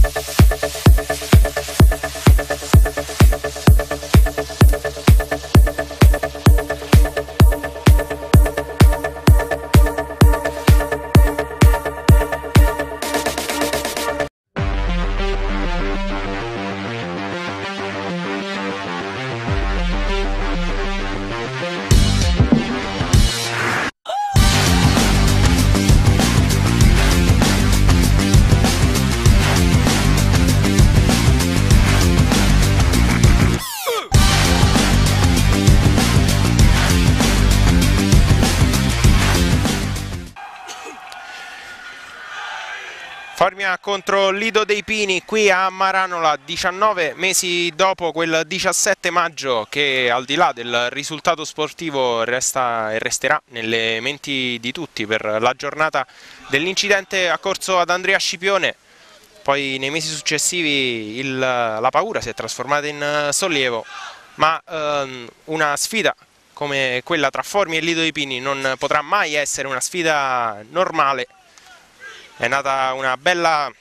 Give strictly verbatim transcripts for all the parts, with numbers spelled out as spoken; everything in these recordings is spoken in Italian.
Formia contro Lido dei Pini qui a Maranola, diciannove mesi dopo quel diciassette maggio che, al di là del risultato sportivo, resta e resterà nelle menti di tutti per la giornata dell'incidente accorso ad Andrea Scipione. Poi nei mesi successivi il, la paura si è trasformata in sollievo, ma ehm, una sfida come quella tra Formia e Lido dei Pini non potrà mai essere una sfida normale. È nata una bella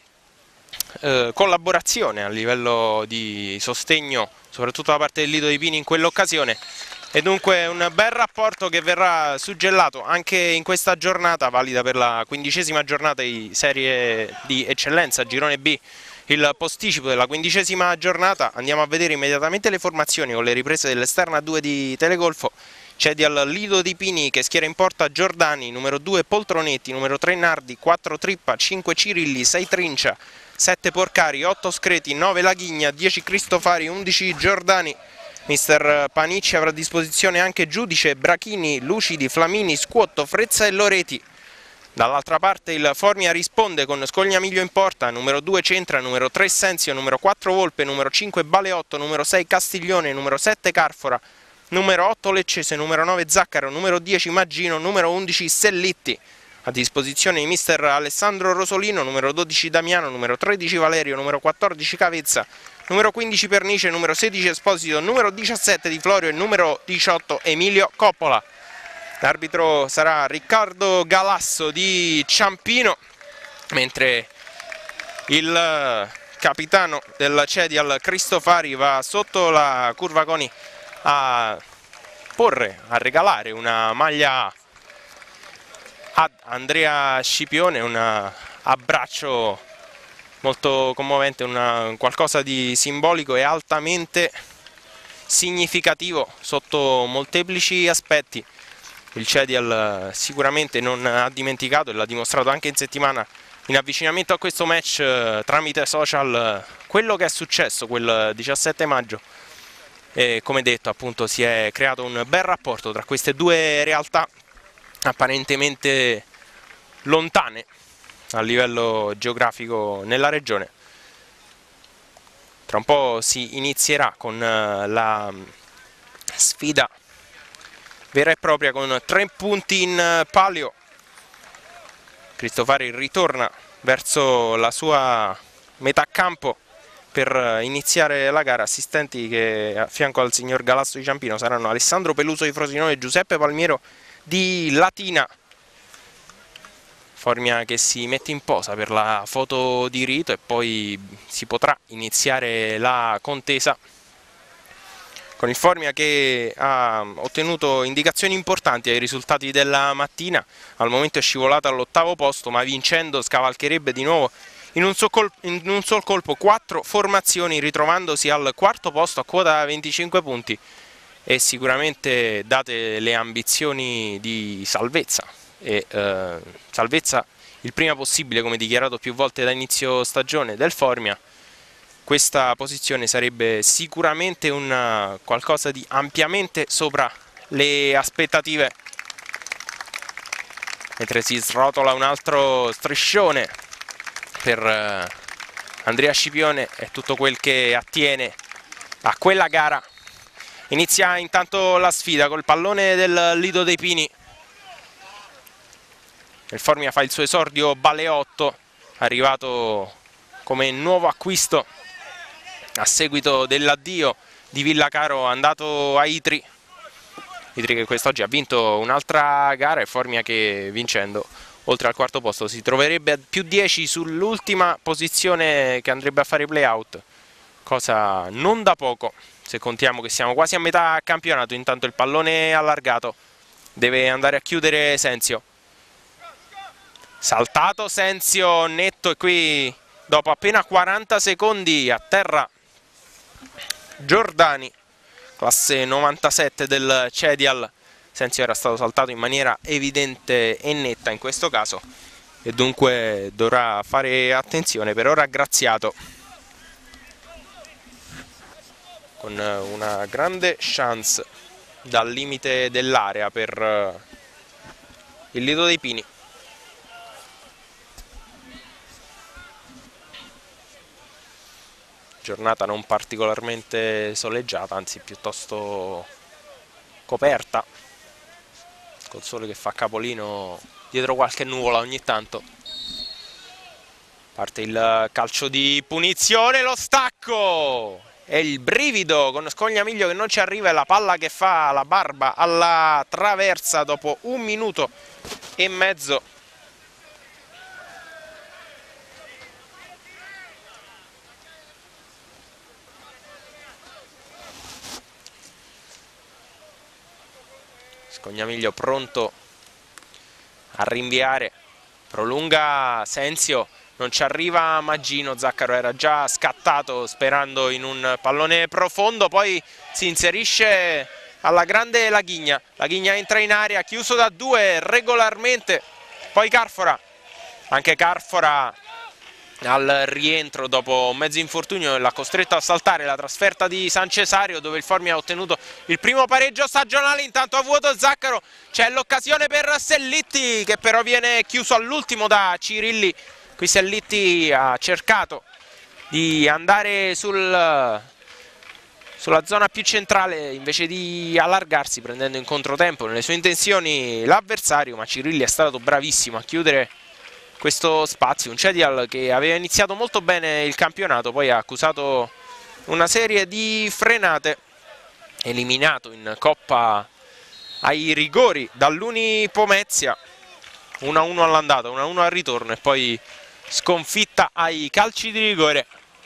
eh, collaborazione a livello di sostegno, soprattutto da parte del Lido dei Pini in quell'occasione, e dunque un bel rapporto che verrà suggellato anche in questa giornata, valida per la quindicesima giornata di serie di eccellenza, girone B, il posticipo della quindicesima giornata. Andiamo a vedere immediatamente le formazioni con le riprese dell'esterna due di Telegolfo. C'è al Lido dei Pini che schiera in porta Giordani, numero due Poltronetti, numero tre Nardi, quattro Trippa, cinque Cirilli, sei Trincia, sette Porcari, otto Screti, nove Laghigna, dieci Cristofari, undici Giordani. Mister Panicci avrà a disposizione anche Giudice, Brachini, Lucidi, Flamini, Scuotto, Frezza e Loreti. Dall'altra parte il Formia risponde con Scognamiglio in porta, numero due Centra, numero tre Senzio, numero quattro Volpe, numero cinque Baleotto, numero sei Castiglione, numero sette Carfora, numero otto Leccese, numero nove Zaccaro, numero dieci Maggino, numero undici Sellitti. A disposizione di mister Alessandro Rosolino, numero dodici Damiano, numero tredici Valerio, numero quattordici Cavezza, numero quindici Pernice, numero sedici Esposito, numero diciassette Di Florio e numero diciotto Emilio Coppola. L'arbitro sarà Riccardo Galasso di Ciampino, mentre il capitano del Cedial Cristofari va sotto la curva Coni a porre, a regalare una maglia ad Andrea Scipione, un abbraccio molto commovente, una, qualcosa di simbolico e altamente significativo sotto molteplici aspetti. Il Cedial sicuramente non ha dimenticato, e l'ha dimostrato anche in settimana in avvicinamento a questo match eh, tramite social, quello che è successo quel diciassette maggio. E come detto, appunto, si è creato un bel rapporto tra queste due realtà apparentemente lontane a livello geografico nella regione. Tra un po' si inizierà con la sfida vera e propria, con tre punti in palio. Cristofari ritorna verso la sua metà campo per iniziare la gara. Assistenti che a fianco al signor Galasso di Ciampino saranno Alessandro Peluso di Frosinone e Giuseppe Palmiero di Latina. Formia che si mette in posa per la foto di rito e poi si potrà iniziare la contesa, con il Formia che ha ottenuto indicazioni importanti ai risultati della mattina. Al momento è scivolato all'ottavo posto, ma vincendo scavalcherebbe di nuovo in un, sol colpo, in un sol colpo quattro formazioni, ritrovandosi al quarto posto a quota venticinque punti. E sicuramente, date le ambizioni di salvezza, e eh, salvezza il prima possibile, come dichiarato più volte da inizio stagione del Formia, questa posizione sarebbe sicuramente un qualcosa di ampiamente sopra le aspettative. Mentre si srotola un altro striscione per Andrea Scipione e tutto quel che attiene a quella gara. Inizia intanto la sfida col pallone del Lido dei Pini. Il Formia fa il suo esordio Baleotto, arrivato come nuovo acquisto a seguito dell'addio di Villacaro, andato a Itri. Itri che quest'oggi ha vinto un'altra gara, e Formia che, vincendo, oltre al quarto posto, si troverebbe a più dieci sull'ultima posizione che andrebbe a fare play-out, cosa non da poco se contiamo che siamo quasi a metà campionato. Intanto il pallone allargato, deve andare a chiudere Senzio, saltato Senzio netto, e qui dopo appena quaranta secondi a terra Giordani, classe novantasette del Cedial. Senzio era stato saltato in maniera evidente e netta in questo caso e dunque dovrà fare attenzione. Per ora Graziato con una grande chance dal limite dell'area per il Lido dei Pini. Giornata non particolarmente soleggiata, anzi piuttosto coperta, col sole che fa capolino dietro qualche nuvola ogni tanto. Parte il calcio di punizione, lo stacco e il brivido con Scognamiglio che non ci arriva, e la palla che fa la barba alla traversa dopo un minuto e mezzo. Scognamiglio pronto a rinviare, prolunga Senzio, non ci arriva Maggino, Zaccaro era già scattato sperando in un pallone profondo, poi si inserisce alla grande Laghigna, Laghigna entra in area, chiuso da due regolarmente, poi Carfora, anche Carfora al rientro dopo mezzo infortunio l'ha costretto a saltare la trasferta di San Cesario, dove il Formia ha ottenuto il primo pareggio stagionale. Intanto a vuoto Zaccaro, c'è l'occasione per Sellitti che però viene chiuso all'ultimo da Cirilli. Qui Sellitti ha cercato di andare sul, sulla zona più centrale invece di allargarsi, prendendo in controtempo nelle sue intenzioni l'avversario, ma Cirilli è stato bravissimo a chiudere questo spazio. Un Cedial che aveva iniziato molto bene il campionato, poi ha accusato una serie di frenate, eliminato in Coppa ai rigori dall'Uni Pomezia, uno a uno all'andata, uno a uno al ritorno e poi sconfitta ai calci di rigore.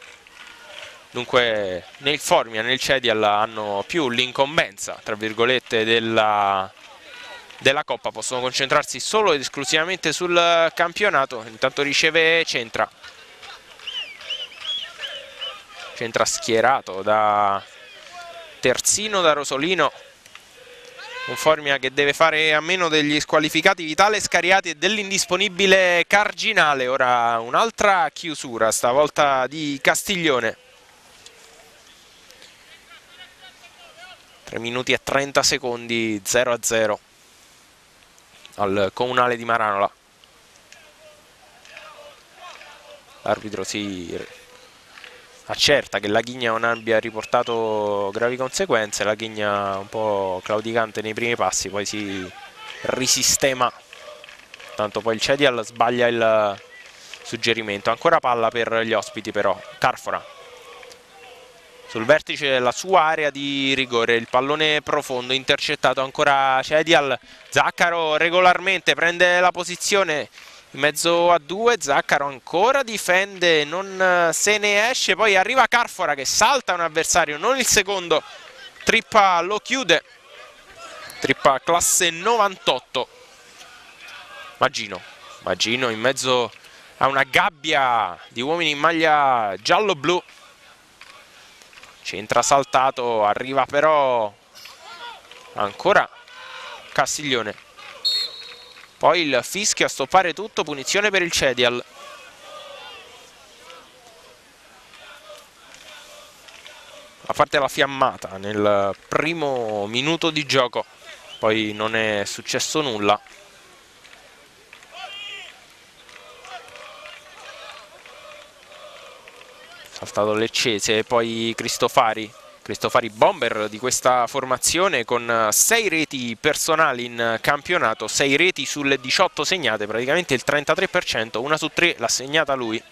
Dunque nel Formia, nel Cedial hanno più l'incombenza, tra virgolette, della della Coppa, possono concentrarsi solo ed esclusivamente sul campionato. Intanto riceve Centra, Centra schierato da terzino da Rosolino, un Formia che deve fare a meno degli squalificati Vitale Scariati e dell'indisponibile Carginale. Ora un'altra chiusura, stavolta di Castiglione. tre minuti e trenta secondi, zero a zero al Comunale di Maranola. L'arbitro si accerta che Laghigna non abbia riportato gravi conseguenze. Laghigna un po' claudicante nei primi passi, poi si risistema. Tanto poi il Cedial sbaglia il suggerimento. Ancora palla per gli ospiti però. Carfora sul vertice della sua area di rigore, il pallone profondo intercettato, ancora Cedial. Zaccaro regolarmente prende la posizione in mezzo a due, Zaccaro ancora difende, non se ne esce, poi arriva Carfora che salta un avversario, non il secondo, Trippa lo chiude, Trippa classe novantotto. Maggino, Maggino in mezzo a una gabbia di uomini in maglia giallo-blu, Centra saltato, arriva però ancora Castiglione, poi il fischio a stoppare tutto, punizione per il Cedial. A parte la fiammata nel primo minuto di gioco, poi non è successo nulla. Saltato Leccese e poi Cristofari, Cristofari bomber di questa formazione con sei reti personali in campionato, sei reti sulle diciotto segnate, praticamente il trentatré per cento, una su tre l'ha segnata lui.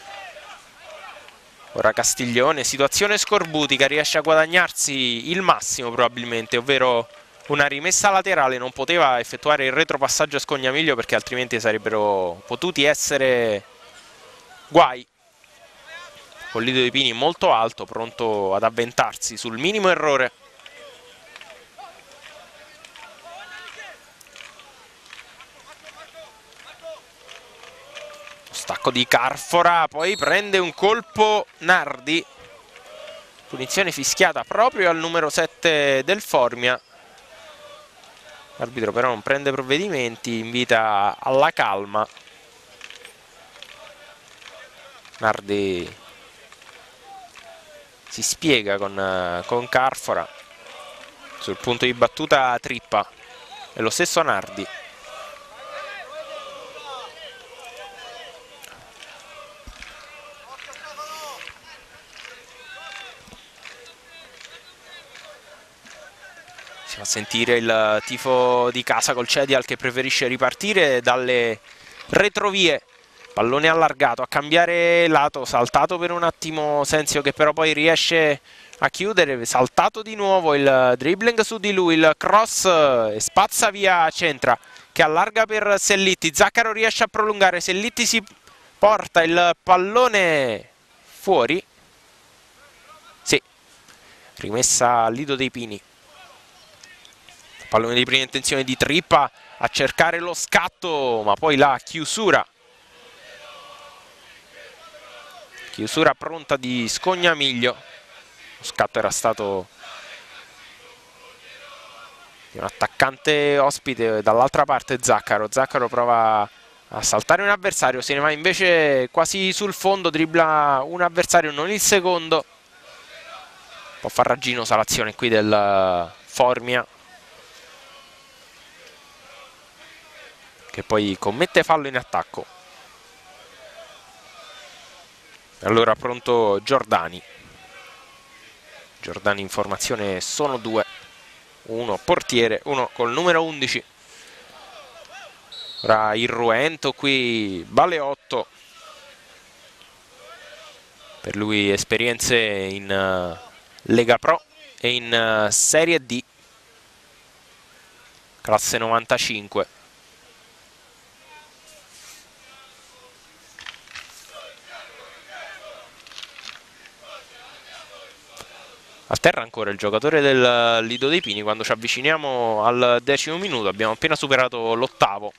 Ora Castiglione, situazione scorbutica, riesce a guadagnarsi il massimo probabilmente, ovvero una rimessa laterale, non poteva effettuare il retropassaggio a Scognamiglio perché altrimenti sarebbero potuti essere guai. Con Lido dei Pini molto alto, pronto ad avventarsi sul minimo errore. Stacco di Carfora, poi prende un colpo Nardi. Punizione fischiata proprio al numero sette del Formia. L'arbitro però non prende provvedimenti, invita alla calma. Nardi si spiega con, con Carfora. Sul punto di battuta Trippa. E lo stesso Nardi. Si fa sentire il tifo di casa col Cedial che preferisce ripartire dalle retrovie. Pallone allargato, a cambiare lato, saltato per un attimo Sensio che però poi riesce a chiudere, saltato di nuovo il dribbling su di lui, il cross e spazza via Centra che allarga per Sellitti. Zaccaro riesce a prolungare, Sellitti si porta il pallone fuori. Sì, rimessa al Lido dei Pini. Pallone di prima intenzione di Trippa a cercare lo scatto, ma poi la chiusura. Chiusura pronta di Scognamiglio. Lo scatto era stato di un attaccante ospite, dall'altra parte Zaccaro. Zaccaro prova a saltare un avversario, se ne va invece quasi sul fondo, dribbla un avversario, non il secondo. Un po' farraginosa l'azione qui del Formia, che poi commette fallo in attacco. Allora pronto Giordani. Giordani in formazione sono due. Uno portiere, uno col numero undici. Ora irruento qui Baleotto. Per lui esperienze in uh, Lega Pro e in uh, Serie D. Classe novantacinque. A terra ancora il giocatore del Lido dei Pini. Quando ci avviciniamo al decimo minuto abbiamo appena superato l'ottavo.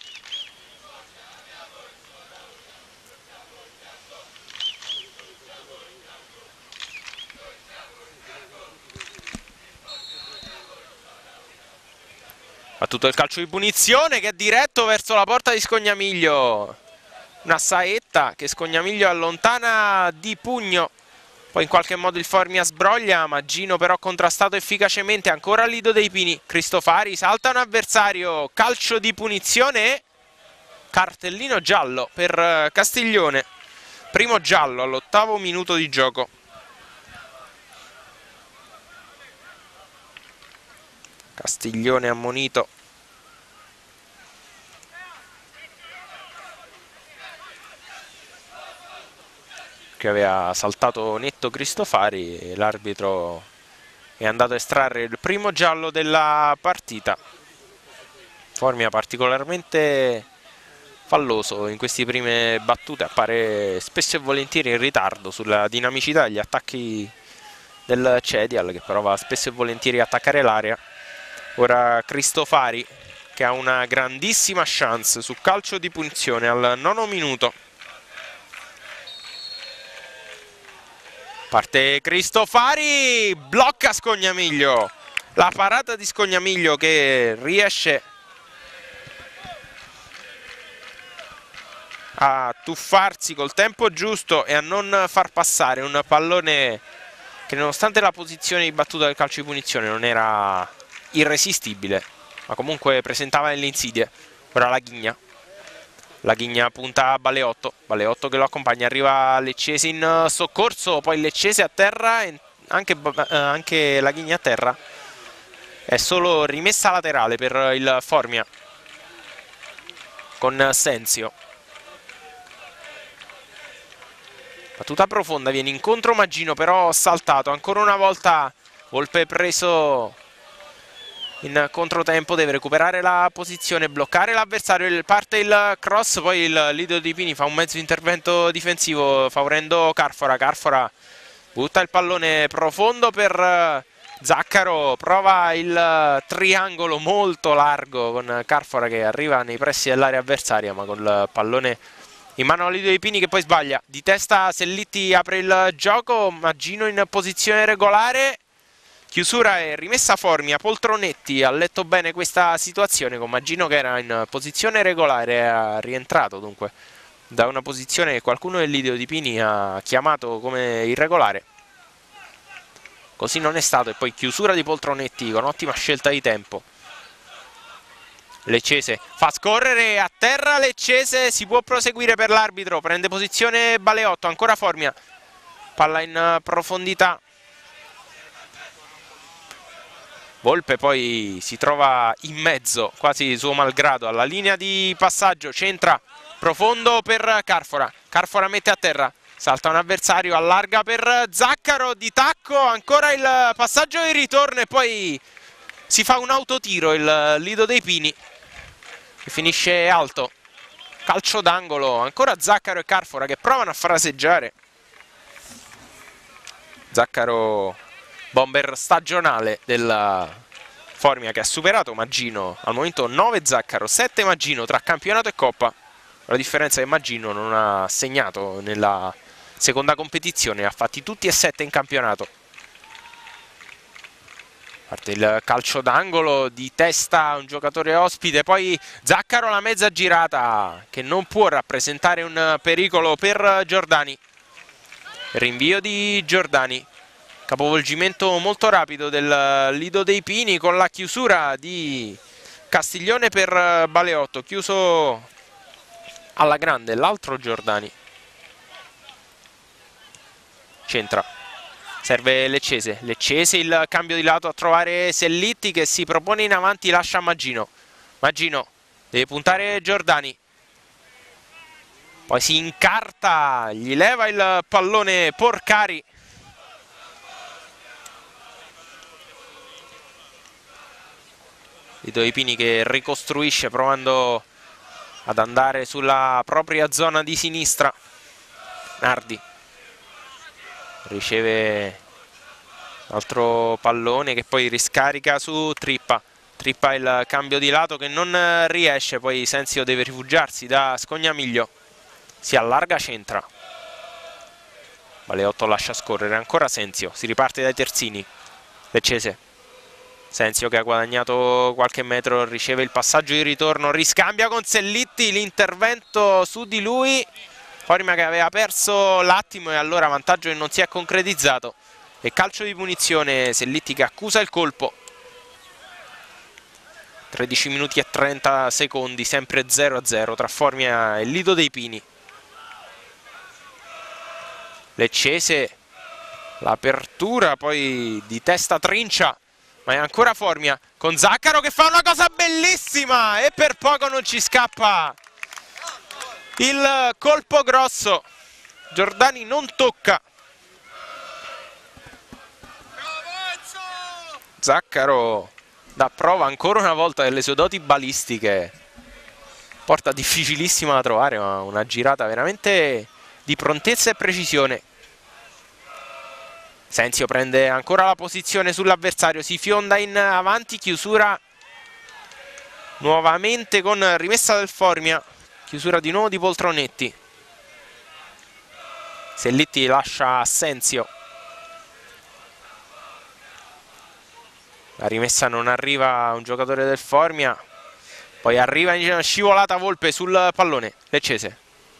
Ha tutto il calcio di punizione che è diretto verso la porta di Scognamiglio. Una saetta che Scognamiglio allontana di pugno. Poi in qualche modo il Formia sbroglia, Maggino però contrastato efficacemente, ancora Lido dei Pini. Cristofari salta un avversario, calcio di punizione e cartellino giallo per Castiglione. Primo giallo all'ottavo minuto di gioco. Castiglione ammonito. Che aveva saltato netto Cristofari e l'arbitro è andato a estrarre il primo giallo della partita. Formia particolarmente falloso in queste prime battute, appare spesso e volentieri in ritardo sulla dinamicità degli attacchi del Cedial, che prova spesso e volentieri a attaccare l'area. Ora Cristofari che ha una grandissima chance su calcio di punizione al nono minuto. Parte Cristofari, blocca Scognamiglio. La parata di Scognamiglio che riesce a tuffarsi col tempo giusto e a non far passare un pallone che, nonostante la posizione di battuta del calcio di punizione, non era irresistibile, ma comunque presentava delle insidie. Ora la Ghigna. La Ghigna punta a Baleotto, Baleotto che lo accompagna, arriva Leccese in soccorso, poi Leccese a terra, e anche, eh, anche la Ghigna a terra. È solo rimessa laterale per il Formia con Sensio. Battuta profonda, viene incontro Maggino, però saltato. Ancora una volta Volpe preso in controtempo, deve recuperare la posizione, bloccare l'avversario, parte il cross, poi il Lido dei Pini fa un mezzo intervento difensivo favorendo Carfora. Carfora butta il pallone profondo per Zaccaro, prova il triangolo molto largo con Carfora che arriva nei pressi dell'area avversaria, ma con il pallone in mano al Lido dei Pini che poi sbaglia. Di testa Sellitti apre il gioco, Maggino in posizione regolare, chiusura e rimessa Formia. Poltronetti ha letto bene questa situazione con Maggino che era in posizione regolare, è rientrato dunque da una posizione che qualcuno del Lido dei Pini ha chiamato come irregolare. Così non è stato, e poi chiusura di Poltronetti con ottima scelta di tempo. Leccese fa scorrere a terra Leccese, si può proseguire per l'arbitro, prende posizione Baleotto, ancora Formia, palla in profondità. Volpe poi si trova in mezzo, quasi suo malgrado, alla linea di passaggio, centra profondo per Carfora. Carfora mette a terra, salta un avversario, allarga per Zaccaro, di tacco, ancora il passaggio di ritorno e poi si fa un autotiro il Lido dei Pini che finisce alto. Calcio d'angolo, ancora Zaccaro e Carfora che provano a fraseggiare. Zaccaro, bomber stagionale della Formia, che ha superato Maggino, al momento nove Zaccaro, sette Maggino tra campionato e coppa. La differenza è che Maggino non ha segnato nella seconda competizione, ha fatti tutti e sette in campionato. Parte il calcio d'angolo, di testa un giocatore ospite, poi Zaccaro la mezza girata che non può rappresentare un pericolo per Giordani. Rinvio di Giordani, capovolgimento molto rapido del Lido dei Pini con la chiusura di Castiglione per Baleotto, chiuso alla grande l'altro Giordani. Centra, serve Leccese, Leccese il cambio di lato a trovare Sellitti che si propone in avanti, lascia Maggino. Maggino deve puntare Giordani, poi si incarta, gli leva il pallone Porcari. Lido dei Pini che ricostruisce provando ad andare sulla propria zona di sinistra. Nardi riceve altro pallone che poi riscarica su Trippa. Trippa il cambio di lato che non riesce, poi Senzio deve rifugiarsi da Scognamiglio, si allarga, centra. Baleotto lascia scorrere, ancora Senzio, si riparte dai terzini. Leccese, Senzio che ha guadagnato qualche metro, riceve il passaggio di ritorno, riscambia con Sellitti, l'intervento su di lui. Formia che aveva perso l'attimo e allora vantaggio che non si è concretizzato. E calcio di punizione, Sellitti che accusa il colpo. tredici minuti e trenta secondi, sempre zero a zero tra Formia e Lido dei Pini. Leccese, l'apertura, poi di testa Trincia, ma è ancora Formia con Zaccaro che fa una cosa bellissima e per poco non ci scappa il colpo grosso. Giordani non tocca. Zaccaro dà prova ancora una volta delle sue doti balistiche, porta difficilissima da trovare, ma una girata veramente di prontezza e precisione. Senzio prende ancora la posizione sull'avversario, si fionda in avanti, chiusura nuovamente con rimessa del Formia, chiusura di nuovo di Poltronetti. Sellitti lascia a Senzio, la rimessa non arriva a un giocatore del Formia, poi arriva in scivolata Volpe sul pallone. Leccese,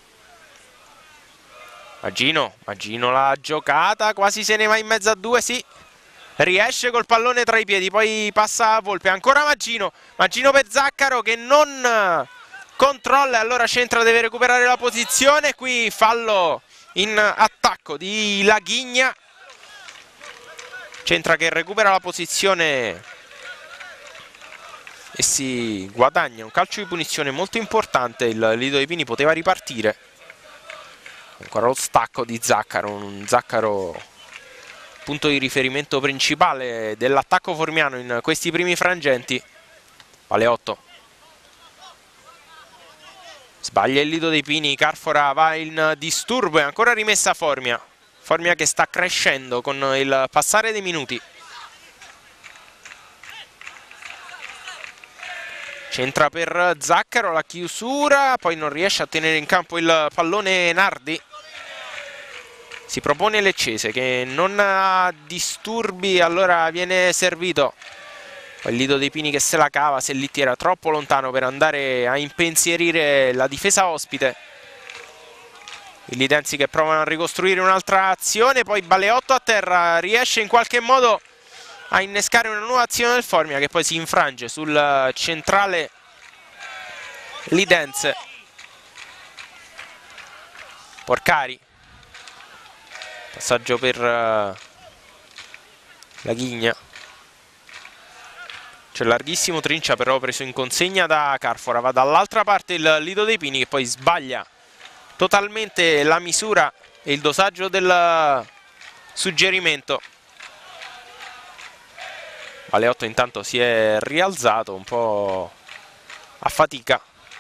Maggino, Maggino la giocata, quasi se ne va in mezzo a due, sì, riesce col pallone tra i piedi, poi passa a Volpe, ancora Maggino, Maggino per Zaccaro che non controlla e allora centra, deve recuperare la posizione, qui fallo in attacco di Laghigna. Centra che recupera la posizione e si guadagna un calcio di punizione molto importante. Il Lido dei Pini poteva ripartire. Ancora lo stacco di Zaccaro, un Zaccaro punto di riferimento principale dell'attacco formiano in questi primi frangenti. Baleotto sbaglia il Lido dei Pini, Carfora va in disturbo e ancora rimessa Formia. Formia che sta crescendo con il passare dei minuti. Centra per Zaccaro, la chiusura, poi non riesce a tenere in campo il pallone Nardi. Si propone Leccese che non ha disturbi, allora viene servito. Il Lido dei Pini che se la cava, Sellitti era troppo lontano per andare a impensierire la difesa ospite. I lidensi che provano a ricostruire un'altra azione, poi Baleotto a terra, riesce in qualche modo a innescare una nuova azione del Formia che poi si infrange sul centrale lidense. Porcari. Passaggio per uh, la Ghigna. C'è larghissimo Trincia però preso in consegna da Carfora. Va dall'altra parte il Lido dei Pini che poi sbaglia totalmente la misura e il dosaggio del suggerimento. Baleotto intanto si è rialzato un po' a fatica.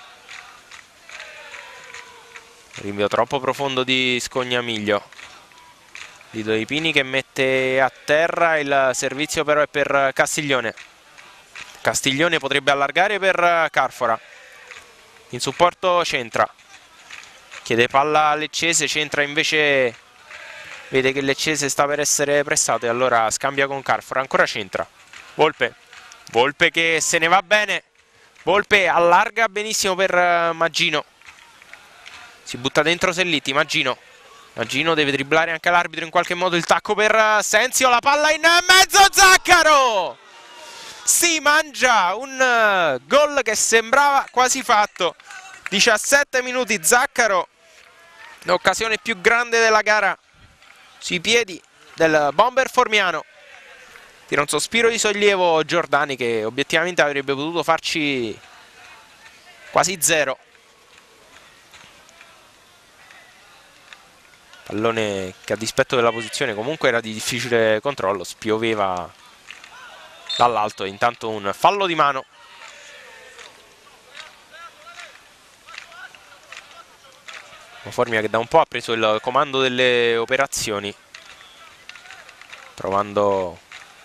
Rinvio troppo profondo di Scognamiglio. Lido dei Pini che mette a terra, il servizio però è per Castiglione. Castiglione potrebbe allargare per Carfora. In supporto centra. Chiede palla a Leccese, centra invece, vede che Leccese sta per essere pressato e allora scambia con Carfora. Ancora centra. Volpe. Volpe che se ne va bene. Volpe allarga benissimo per Maggino. Si butta dentro Sellitti, Maggino. Maggino deve dribblare anche l'arbitro in qualche modo, il tacco per Senzio, la palla in mezzo, Zaccaro! Si mangia un gol che sembrava quasi fatto. diciassette minuti, Zaccaro, l'occasione più grande della gara sui piedi del bomber formiano. Tira un sospiro di sollievo Giordani che obiettivamente avrebbe potuto farci quasi zero. Pallone che a dispetto della posizione comunque era di difficile controllo, spioveva dall'alto. Intanto un fallo di mano. Formia che da un po' ha preso il comando delle operazioni, provando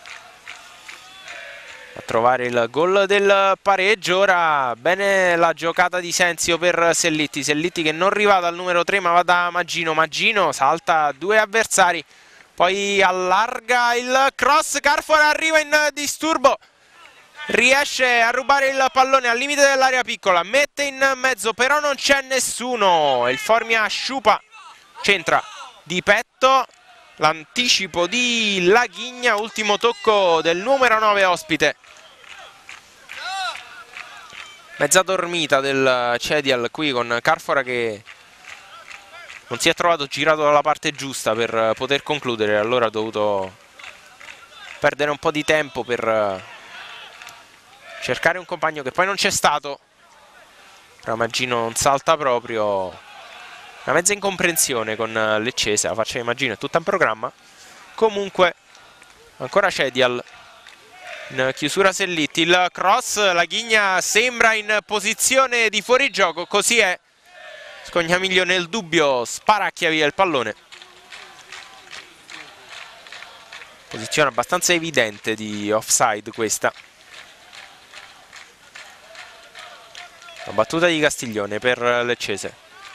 a trovare il gol del pareggio. Ora bene la giocata di Senzio per Sellitti. Sellitti che non arriva dal numero tre ma va da Maggino. Maggino salta due avversari, poi allarga il cross. Carfora arriva in disturbo, riesce a rubare il pallone al limite dell'area piccola, mette in mezzo però non c'è nessuno. Il Formia sciupa, centra di petto, l'anticipo di Laghigna, ultimo tocco del numero nove ospite. Mezza dormita del Cedial qui con Carfora che non si è trovato girato dalla parte giusta per poter concludere, allora ha dovuto perdere un po' di tempo per cercare un compagno che poi non c'è stato. Maggino non salta proprio, una mezza incomprensione con Leccese, la faccia di Maggino è tutta in programma. Comunque ancora Cedial, in chiusura Sellitti, il cross, la Ghigna sembra in posizione di fuorigioco, così è. Scognamiglio nel dubbio sparacchia via il pallone. Posizione abbastanza evidente di offside questa. La battuta di Castiglione per Leccese.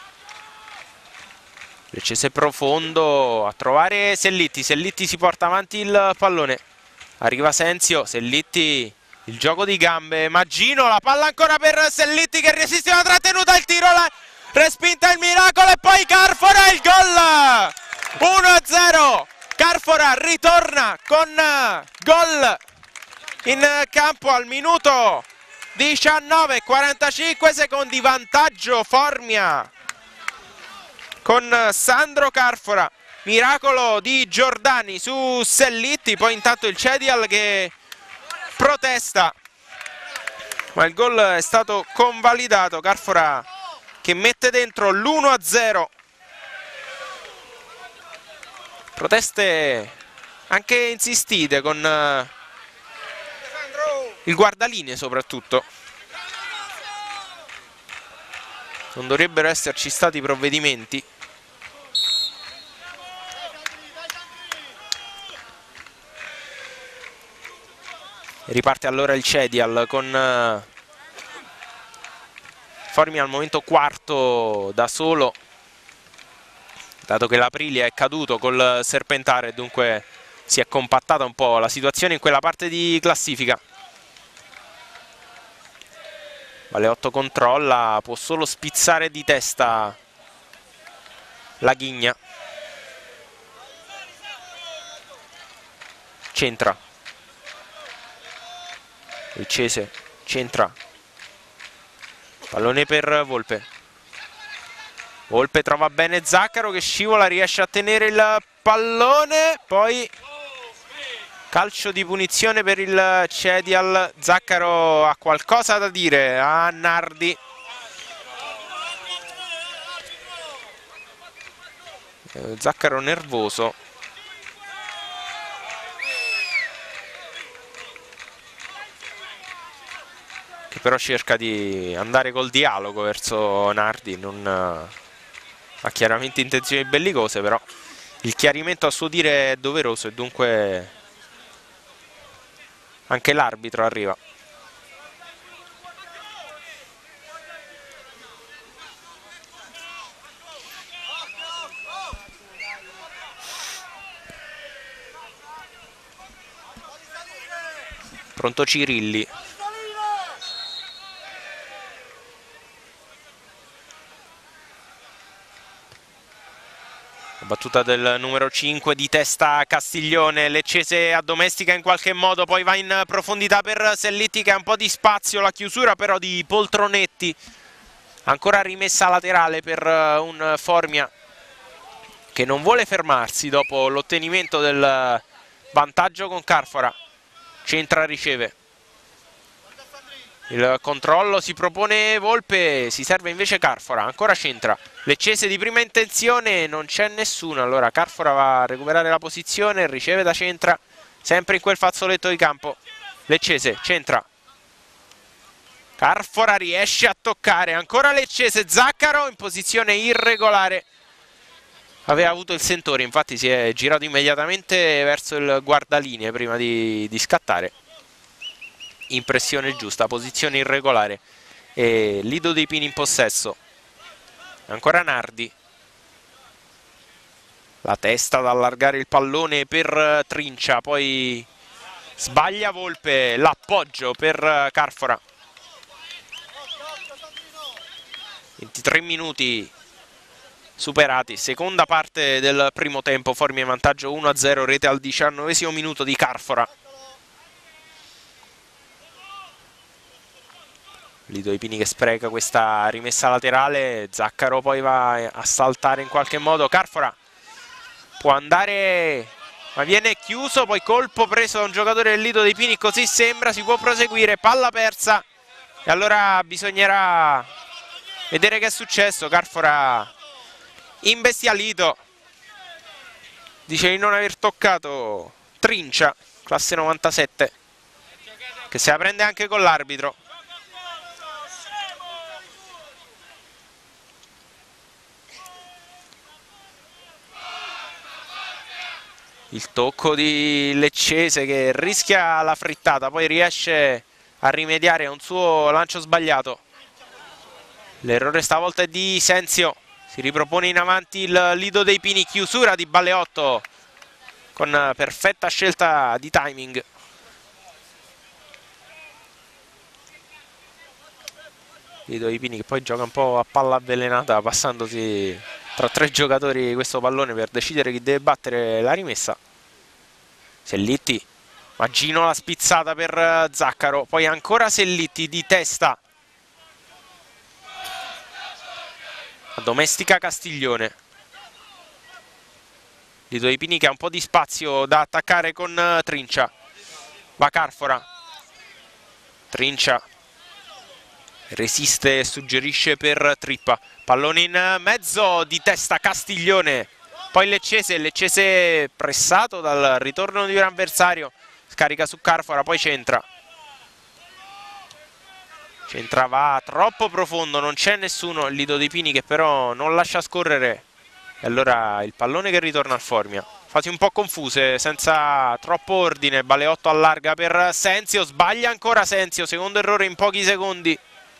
Leccese profondo a trovare Sellitti. Sellitti si porta avanti il pallone. Arriva Senzio, Sellitti, il gioco di gambe. Maggino, la palla ancora per Sellitti che resiste una trattenuta, il tiro, la respinta, il miracolo e poi Carfora, il gol! uno a zero. Carfora ritorna con gol in campo al minuto diciannove, quarantacinque secondi, vantaggio Formia con Sandro Carfora, miracolo di Giordani su Sellitti, poi intanto il Cedial che protesta, ma il gol è stato convalidato. Carfora che mette dentro l'uno a zero. Proteste anche insistite con uh, il guardalinee soprattutto. Non dovrebbero esserci stati provvedimenti. Riparte allora il Cedial con uh, Formia al momento quarto da solo, dato che l'Aprilia è caduto col Serpentare e dunque si è compattata un po' la situazione in quella parte di classifica. Baleotto controlla, può solo spizzare di testa la Ghigna. Centra. Leccese, centra. Pallone per Volpe. Volpe trova bene Zaccaro che scivola, riesce a tenere il pallone. Poi calcio di punizione per il Cedial. Zaccaro ha qualcosa da dire a Nardi. Eh, Zaccaro nervoso. Che però cerca di andare col dialogo verso Nardi. Non ha chiaramente intenzioni bellicose, però il chiarimento a suo dire è doveroso e dunque anche l'arbitro arriva. Pronto Cirilli. Battuta del numero cinque di testa Castiglione. Leccese addomestica in qualche modo, poi va in profondità per Sellitti che ha un po' di spazio, la chiusura però di Poltronetti, ancora rimessa laterale per un Formia che non vuole fermarsi dopo l'ottenimento del vantaggio con Carfora. Centra, riceve. Il controllo si propone Volpe, si serve invece Carfora, ancora centra. Leccese di prima intenzione, non c'è nessuno, allora Carfora va a recuperare la posizione, riceve da centra, sempre in quel fazzoletto di campo. Leccese, centra. Carfora riesce a toccare, ancora Leccese, Zaccaro in posizione irregolare. Aveva avuto il sentore, infatti si è girato immediatamente verso il guardalinee prima di, di scattare. Impressione giusta, posizione irregolare e Lido dei Pini in possesso. Ancora Nardi, la testa ad allargare il pallone per Trincia, poi sbaglia Volpe, l'appoggio per Carfora. ventitré minuti superati, seconda parte del primo tempo, Formia in vantaggio uno a zero, rete al diciannovesimo minuto di Carfora. Lido dei Pini che spreca questa rimessa laterale, Zaccaro poi va a saltare in qualche modo, Carfora può andare ma viene chiuso, poi colpo preso da un giocatore del Lido dei Pini, così sembra, si può proseguire, palla persa e allora bisognerà vedere che è successo. Carfora imbestialito, dice di non aver toccato Trincia, classe novantasette, che se la prende anche con l'arbitro. Il tocco di Leccese che rischia la frittata, poi riesce a rimediare a un suo lancio sbagliato. L'errore stavolta è di Senzio, si ripropone in avanti il Lido dei Pini, chiusura di Baleotto con perfetta scelta di timing. Lido dei Pini che poi gioca un po' a palla avvelenata, passandosi tra tre giocatori questo pallone per decidere chi deve battere la rimessa. Sellitti, Maggino la spizzata per Zaccaro, poi ancora Sellitti di testa, addomestica Castiglione. Lido dei Pini che ha un po' di spazio da attaccare con Trincia, va Carfora, Trincia resiste e suggerisce per Trippa, pallone in mezzo di testa Castiglione, Poi Leccese, Leccese pressato dal ritorno di un avversario, scarica su Carfora, poi centra. Centra, va troppo profondo, non c'è nessuno, il Lido dei Pini che però non lascia scorrere. E allora il pallone che ritorna al Formia. Fasi un po' confuse, senza troppo ordine. Baleotto allarga per Senzio, sbaglia ancora Senzio, secondo errore in pochi secondi.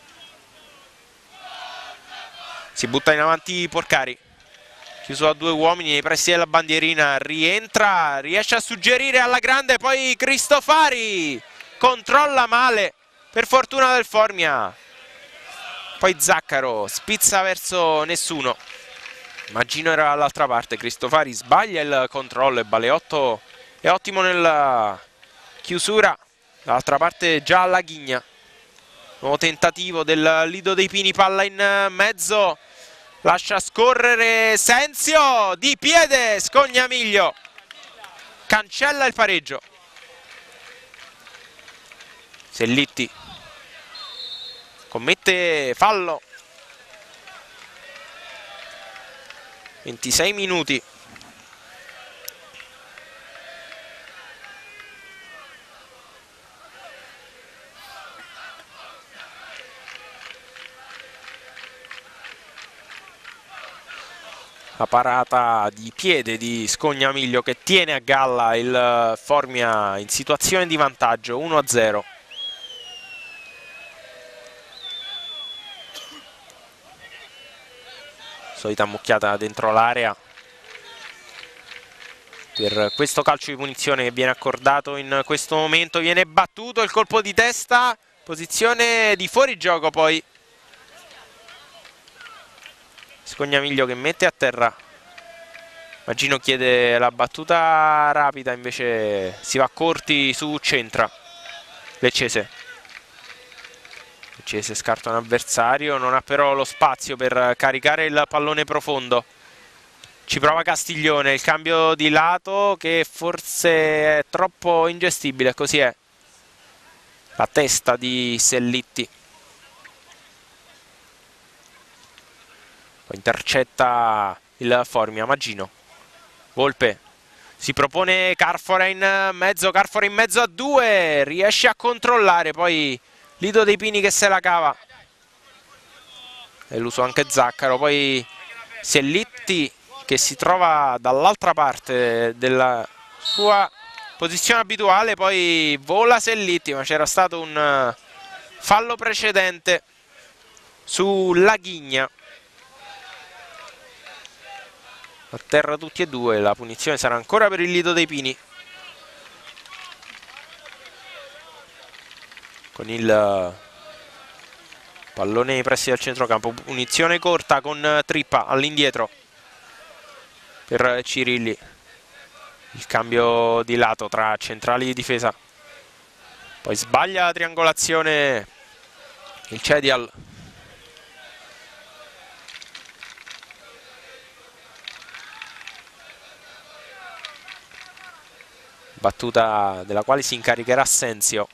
Si butta in avanti Porcari, chiuso a due uomini nei pressi della bandierina, rientra, riesce a suggerire alla grande, poi Cristofari controlla male, per fortuna del Formia. Poi Zaccaro spizza verso nessuno. Maggino era dall'altra parte, Cristofari sbaglia il controllo e Baleotto è ottimo nella chiusura. Dall'altra parte già alla Ghigna. Nuovo tentativo del Lido dei Pini, palla in mezzo. Lascia scorrere Senzio, di piede Scognamiglio. Cancella il pareggio. Sellitti commette fallo. ventisei minuti. La parata di piede di Scognamiglio che tiene a galla il Formia in situazione di vantaggio, uno a zero. Solita ammucchiata dentro l'area per questo calcio di punizione che viene accordato in questo momento. Viene battuto il colpo di testa, posizione di fuorigioco poi. Scognamiglio che mette a terra. Maggino chiede la battuta rapida, invece si va corti su centra. Leccese. Leccese scarta un avversario, non ha però lo spazio per caricare il pallone profondo. Ci prova Castiglione, il cambio di lato che forse è troppo ingestibile, così è. La testa di Sellitti. Poi intercetta il Formia, Maggino. Volpe. Si propone Carfora in mezzo, Carfora in mezzo a due, riesce a controllare, poi Lido dei Pini che se la cava. È l'uso anche Zaccaro, poi Sellitti che si trova dall'altra parte della sua posizione abituale, poi vola Sellitti, ma c'era stato un fallo precedente sulla Ghigna. A terra tutti e due, la punizione sarà ancora per il Lido dei Pini. Con il pallone nei pressi del centrocampo, punizione corta con Trippa all'indietro per Cirilli. Il cambio di lato tra centrali di difesa. Poi sbaglia la triangolazione il Cedial. Battuta della quale si incaricherà Senzio.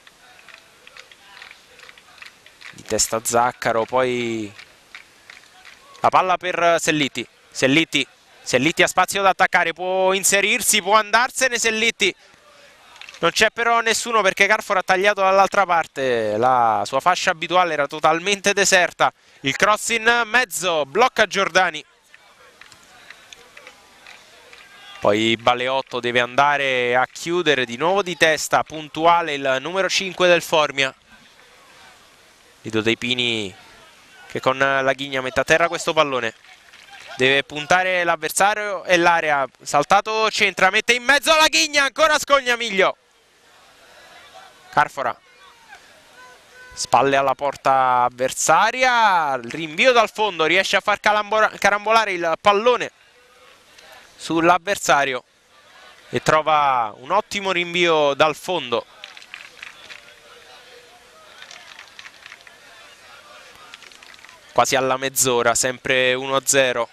Di testa Zaccaro, poi la palla per Sellitti. Sellitti, Sellitti ha spazio da attaccare, può inserirsi, può andarsene Sellitti. Non c'è però nessuno perché Carfora ha tagliato dall'altra parte, la sua fascia abituale era totalmente deserta. Il cross in mezzo, blocca Giordani. Poi Baleotto deve andare a chiudere di nuovo di testa, puntuale il numero cinque del Formia. Lido dei Pini che con la Ghigna mette a terra questo pallone. Deve puntare l'avversario e l'area. Saltato centra, mette in mezzo la Ghigna, ancora Scognamiglio. Carfora. Spalle alla porta avversaria, rinvio dal fondo, riesce a far carambolare il pallone sull'avversario e trova un ottimo rinvio dal fondo. Quasi alla mezz'ora, sempre uno a zero.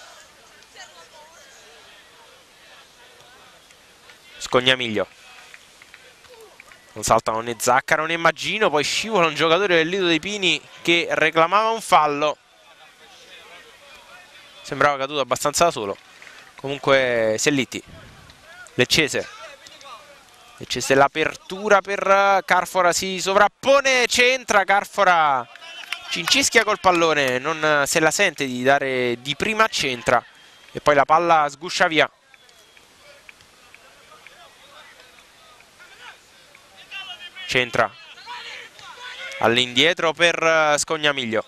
Scognamiglio. Non saltano né Zaccaro né Maggino, poi scivola un giocatore del Lido dei Pini che reclamava un fallo. Sembrava caduto abbastanza da solo. Comunque Sellitti, Leccese, Leccese l'apertura per Carfora, si sovrappone, centra, Carfora cincischia col pallone, non se la sente di dare di prima, centra e poi la palla sguscia via. Centra all'indietro per Scognamiglio.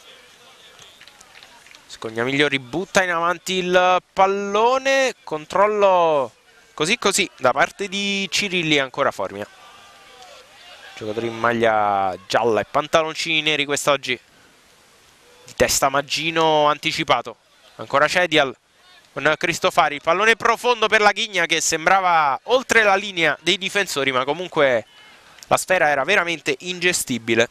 Scognamiglio ributta in avanti il pallone, controllo così così da parte di Cirilli, ancora Formia. Giocatore in maglia gialla e pantaloncini neri quest'oggi. Di testa Maggino anticipato. Ancora Cedial con Cristofari. Il pallone profondo per la Ghigna che sembrava oltre la linea dei difensori, ma comunque la sfera era veramente ingestibile.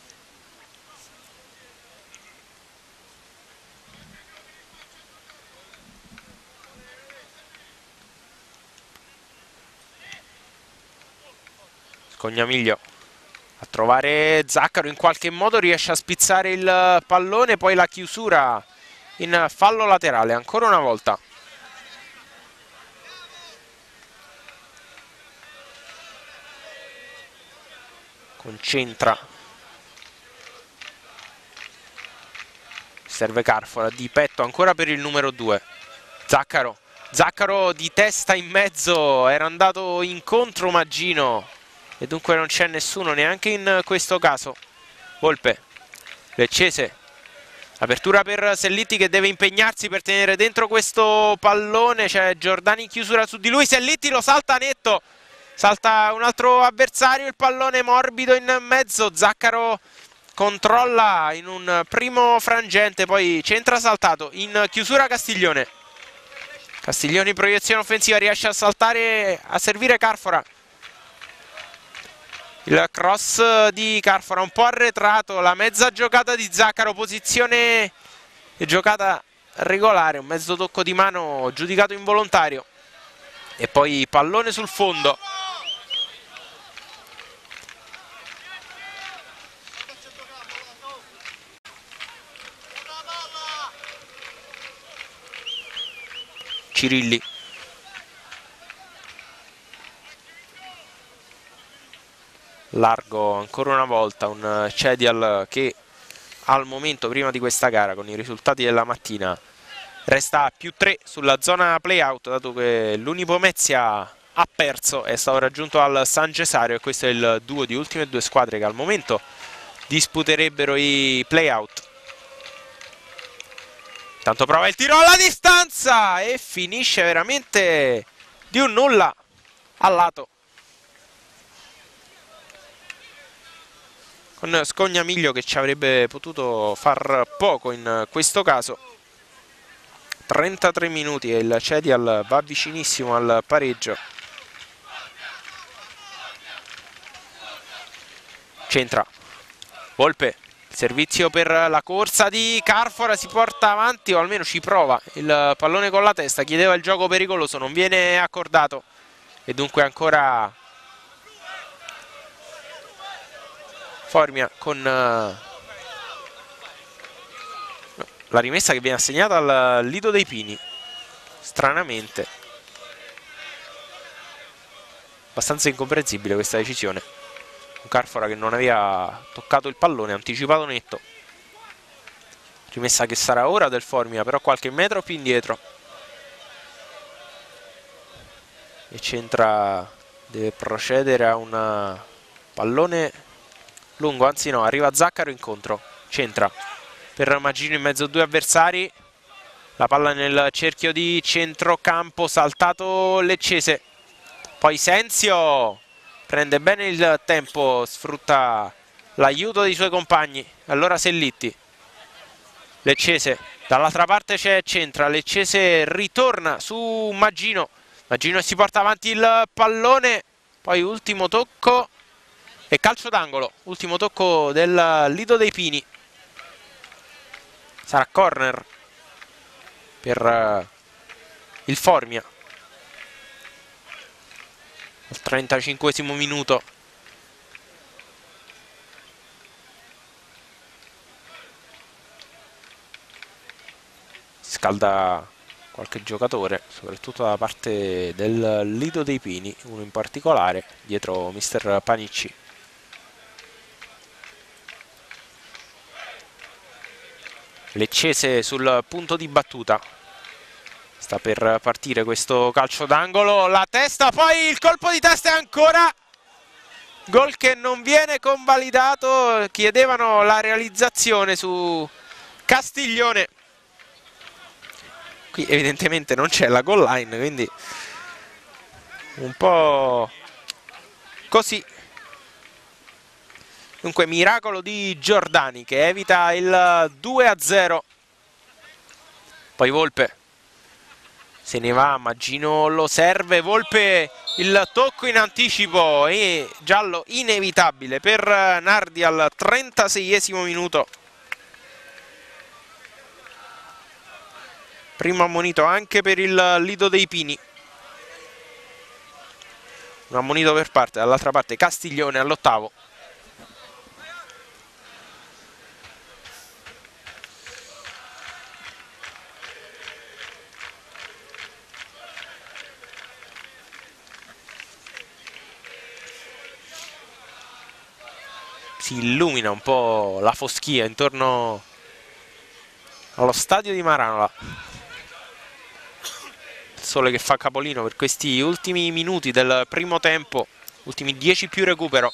Scognamiglio a trovare Zaccaro, in qualche modo riesce a spizzare il pallone, poi la chiusura in fallo laterale ancora una volta. Concentra, serve Carfora, di petto ancora per il numero due. Zaccaro, Zaccaro di testa in mezzo, era andato incontro Maggino e dunque non c'è nessuno neanche in questo caso. Volpe, Leccese, apertura per Sellitti che deve impegnarsi per tenere dentro questo pallone, c'è Giordani in chiusura su di lui, Sellitti lo salta netto, salta un altro avversario, il pallone morbido in mezzo, Zaccaro controlla in un primo frangente, poi centra saltato, in chiusura Castiglione. Castiglione in proiezione offensiva, riesce a saltare, a servire Carfora. Il cross di Carfora un po' arretrato, la mezza giocata di Zaccaro, posizione e giocata regolare, un mezzo tocco di mano giudicato involontario. E poi pallone sul fondo. Cirilli. Largo ancora una volta, un Cedial che al momento, prima di questa gara, con i risultati della mattina, resta a più tre sulla zona play-out, dato che l'Unipomezia ha perso, è stato raggiunto al San Cesario e questo è il duo di ultime due squadre che al momento disputerebbero i play-out. Tanto prova il tiro alla distanza e finisce veramente di un nulla al lato. Con Scognamiglio che ci avrebbe potuto far poco in questo caso. trentatré minuti e il Cedial va vicinissimo al pareggio. Centra Volpe, servizio per la corsa di Carfora, si porta avanti o almeno ci prova il pallone con la testa, chiedeva il gioco pericoloso, non viene accordato e dunque ancora Formia con la rimessa che viene assegnata al Lido dei Pini, stranamente abbastanza incomprensibile questa decisione. Un Carfora che non aveva toccato il pallone, anticipato netto. Rimessa che sarà ora del Formia, però qualche metro più indietro. E centra, deve procedere a un pallone lungo, anzi no, arriva Zaccaro incontro. Centra per Maggino in mezzo a due avversari. La palla nel cerchio di centrocampo, saltato Leccese. Poi Senzio prende bene il tempo, sfrutta l'aiuto dei suoi compagni. Allora Sellitti, Leccese, dall'altra parte c'è Centra, Leccese ritorna su Maggino, Maggino si porta avanti il pallone, poi ultimo tocco e calcio d'angolo, ultimo tocco del Lido dei Pini. Sarà corner per il Formia. Al trentacinquesimo minuto. Si scalda qualche giocatore, soprattutto da parte del Lido dei Pini, uno in particolare, dietro mister Panicci. Leccese sul punto di battuta. Sta per partire questo calcio d'angolo, la testa, poi il colpo di testa e ancora gol che non viene convalidato. Chiedevano la realizzazione su Castiglione. Qui evidentemente non c'è la goal line, quindi un po' così. Dunque miracolo di Giordani che evita il due a zero. Poi Volpe se ne va, Maggino lo serve, Volpe il tocco in anticipo e giallo inevitabile per Nardi al trentaseiesimo minuto. Primo ammonito anche per il Lido dei Pini. Un ammonito per parte, dall'altra parte Castiglione all'ottavo. Si illumina un po' la foschia intorno allo stadio di Maranola. Il sole che fa capolino per questi ultimi minuti del primo tempo, ultimi dieci più recupero.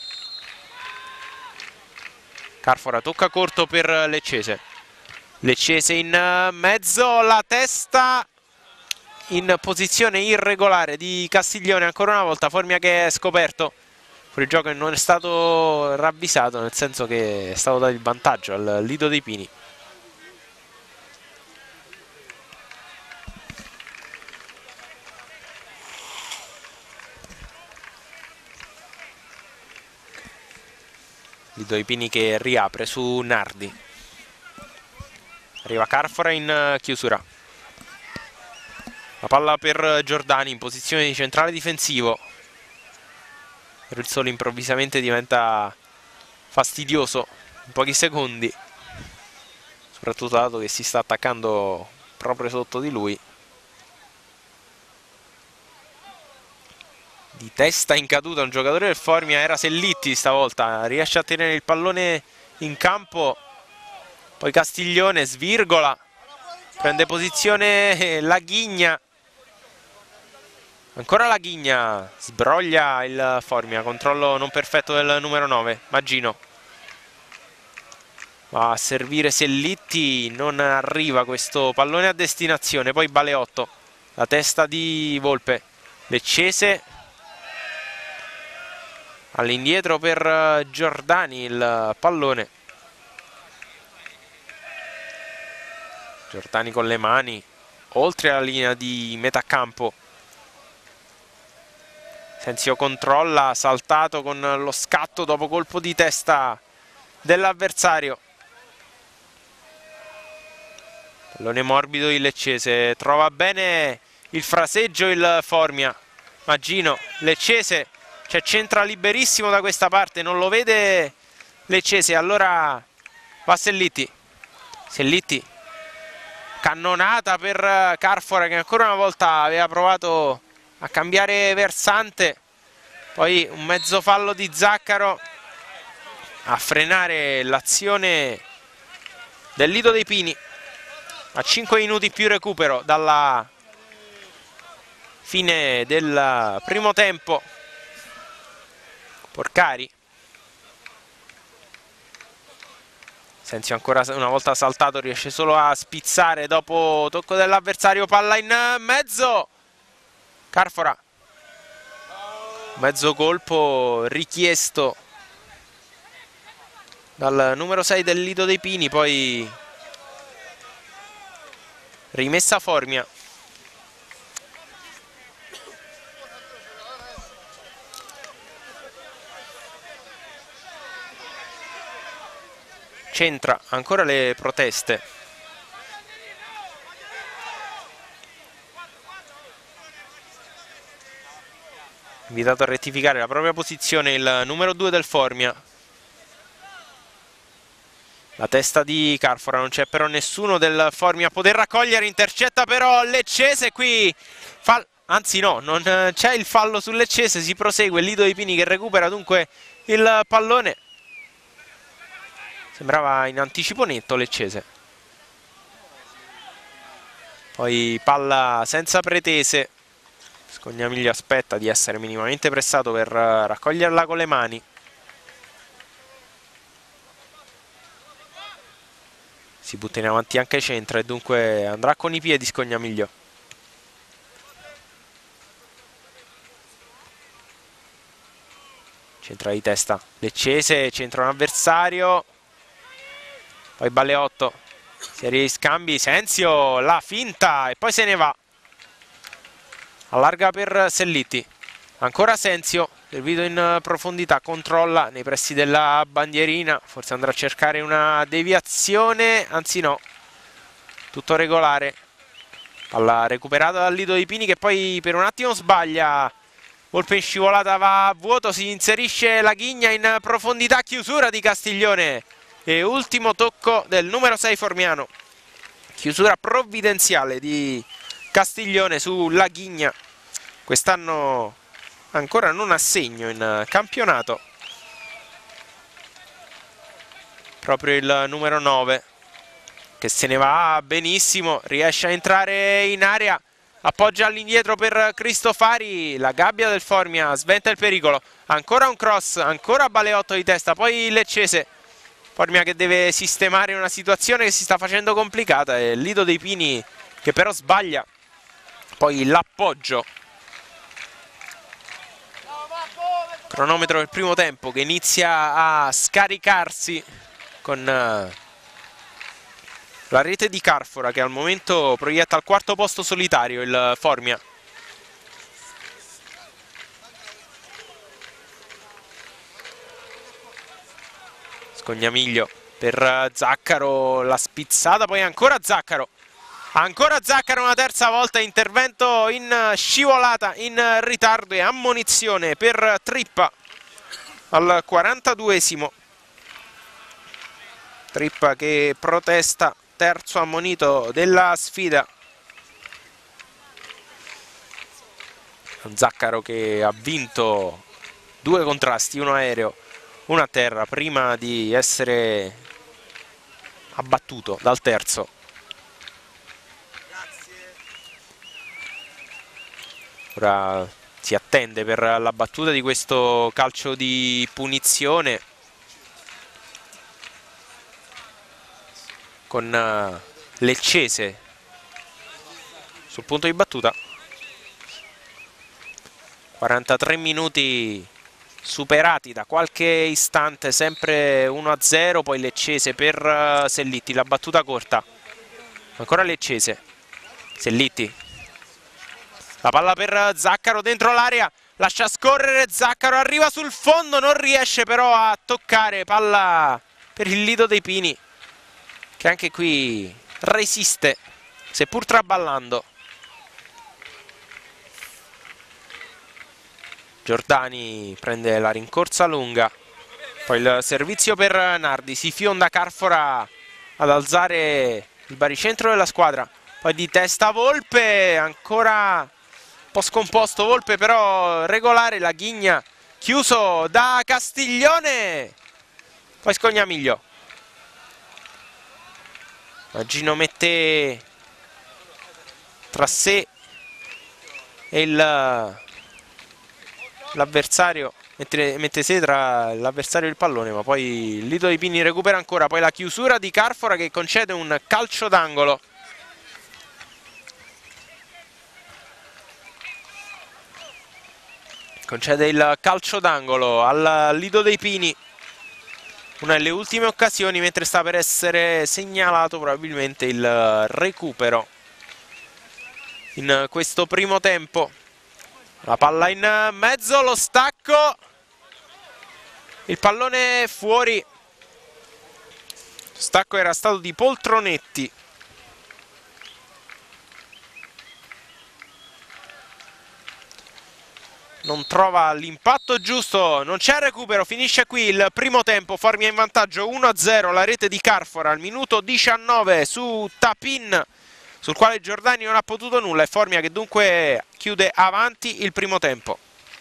Carfora tocca corto per Leccese. Leccese in mezzo, la testa in posizione irregolare di Castiglione ancora una volta. Formia che è scoperto. Fuori gioco non è stato ravvisato, nel senso che è stato dato il vantaggio al Lido dei Pini. Lido dei Pini che riapre su Nardi. Arriva Carfora in chiusura. La palla per Giordani in posizione di centrale difensivo. Per il sole improvvisamente diventa fastidioso in pochi secondi, soprattutto dato che si sta attaccando proprio sotto di lui. Di testa in caduta un giocatore del Formia, era Sellitti stavolta, riesce a tenere il pallone in campo, poi Castiglione svirgola, prende posizione la Ghigna. Ancora la Ghigna, sbroglia il Formia, controllo non perfetto del numero nove, Maggino. Va a servire Sellitti, non arriva questo pallone a destinazione, poi Baleotto, la testa di Volpe, Leccese, all'indietro per Giordani il pallone. Giordani con le mani, oltre la linea di metà campo. Senzio controlla, saltato con lo scatto dopo colpo di testa dell'avversario. Pallone morbido il Leccese, trova bene il fraseggio il Formia. Maggino, Leccese, c'è centra liberissimo da questa parte, non lo vede Leccese, allora va Sellitti. Sellitti, cannonata per Carfora che ancora una volta aveva provato a cambiare versante, poi un mezzo fallo di Zaccaro a frenare l'azione del Lido dei Pini. A cinque minuti più recupero dalla fine del primo tempo. Porcari, Senzio ancora una volta saltato, riesce solo a spizzare dopo tocco dell'avversario, palla in mezzo, Carfora, mezzo colpo richiesto dal numero sei del Lido dei Pini, poi rimessa Formia. Centra ancora le proteste. Invitato a rettificare la propria posizione il numero due del Formia. La testa di Carfora, non c'è però nessuno del Formia a poter raccogliere, intercetta però Leccese qui, Fall anzi no, non c'è il fallo su Leccese, si prosegue, Lido dei Pini che recupera dunque il pallone. Sembrava in anticipo netto Leccese. Poi palla senza pretese, Scognamiglio aspetta di essere minimamente pressato per raccoglierla con le mani. Si butta in avanti anche centro e dunque andrà con i piedi Scognamiglio. Centra di testa Leccese, centra un avversario. Poi Balleotto, serie di scambi, Senzio, la finta e poi se ne va. Allarga per Sellitti. Ancora Senzio, servito in profondità, controlla nei pressi della bandierina. Forse andrà a cercare una deviazione, anzi no, tutto regolare. Palla recuperata dal Lido dei Pini che poi per un attimo sbaglia. Volpe in scivolata va a vuoto, si inserisce la Ghigna in profondità, chiusura di Castiglione. E ultimo tocco del numero sei Formiano. Chiusura provvidenziale di Castiglione su La Ghigna. Quest'anno ancora non ha segno in campionato. Proprio il numero nove che se ne va benissimo, riesce a entrare in area, appoggia all'indietro per Cristofari, la gabbia del Formia sventa il pericolo. Ancora un cross, ancora Baleotto di testa, poi Leccese. Formia che deve sistemare una situazione che si sta facendo complicata e Lido dei Pini che però sbaglia. Poi l'appoggio. Cronometro del primo tempo che inizia a scaricarsi con uh, la rete di Carfora che al momento proietta al quarto posto solitario il Formia. Scognamiglio per Zaccaro, la spizzata, poi ancora Zaccaro. Ancora Zaccaro una terza volta, intervento in scivolata, in ritardo e ammonizione per Trippa al quarantaduesimo. Trippa che protesta, terzo ammonito della sfida. Zaccaro che ha vinto due contrasti, uno aereo, uno a terra, prima di essere abbattuto dal terzo. Ora si attende per la battuta di questo calcio di punizione con Leccese sul punto di battuta. quarantatré minuti superati da qualche istante, sempre uno a zero, poi Leccese per Sellitti, la battuta corta. Ancora Leccese, Sellitti. La palla per Zaccaro dentro l'area, lascia scorrere Zaccaro, arriva sul fondo, non riesce però a toccare, palla per il Lido dei Pini che anche qui resiste, seppur traballando. Giordani prende la rincorsa lunga, poi il servizio per Nardi, si fionda Carfora ad alzare il baricentro della squadra, poi di testa Volpe, ancora un po' scomposto Volpe, però regolare, la Ghigna chiuso da Castiglione, poi Scognamiglio. Gino mette tra sé e l'avversario, mette, mette sé tra l'avversario e il pallone, ma poi il Lido dei Pini recupera ancora, poi la chiusura di Carfora che concede un calcio d'angolo. Concede il calcio d'angolo al Lido dei Pini. Una delle ultime occasioni mentre sta per essere segnalato probabilmente il recupero in questo primo tempo. La palla in mezzo, lo stacco, il pallone fuori. Lo stacco era stato di Poltronetti. non trova l'impatto giusto, non c'è recupero, finisce qui il primo tempo, Formia in vantaggio uno a zero, la rete di Carfora al minuto diciannove su Tapin, sul quale Giordani non ha potuto nulla, e Formia che dunque chiude avanti il primo tempo.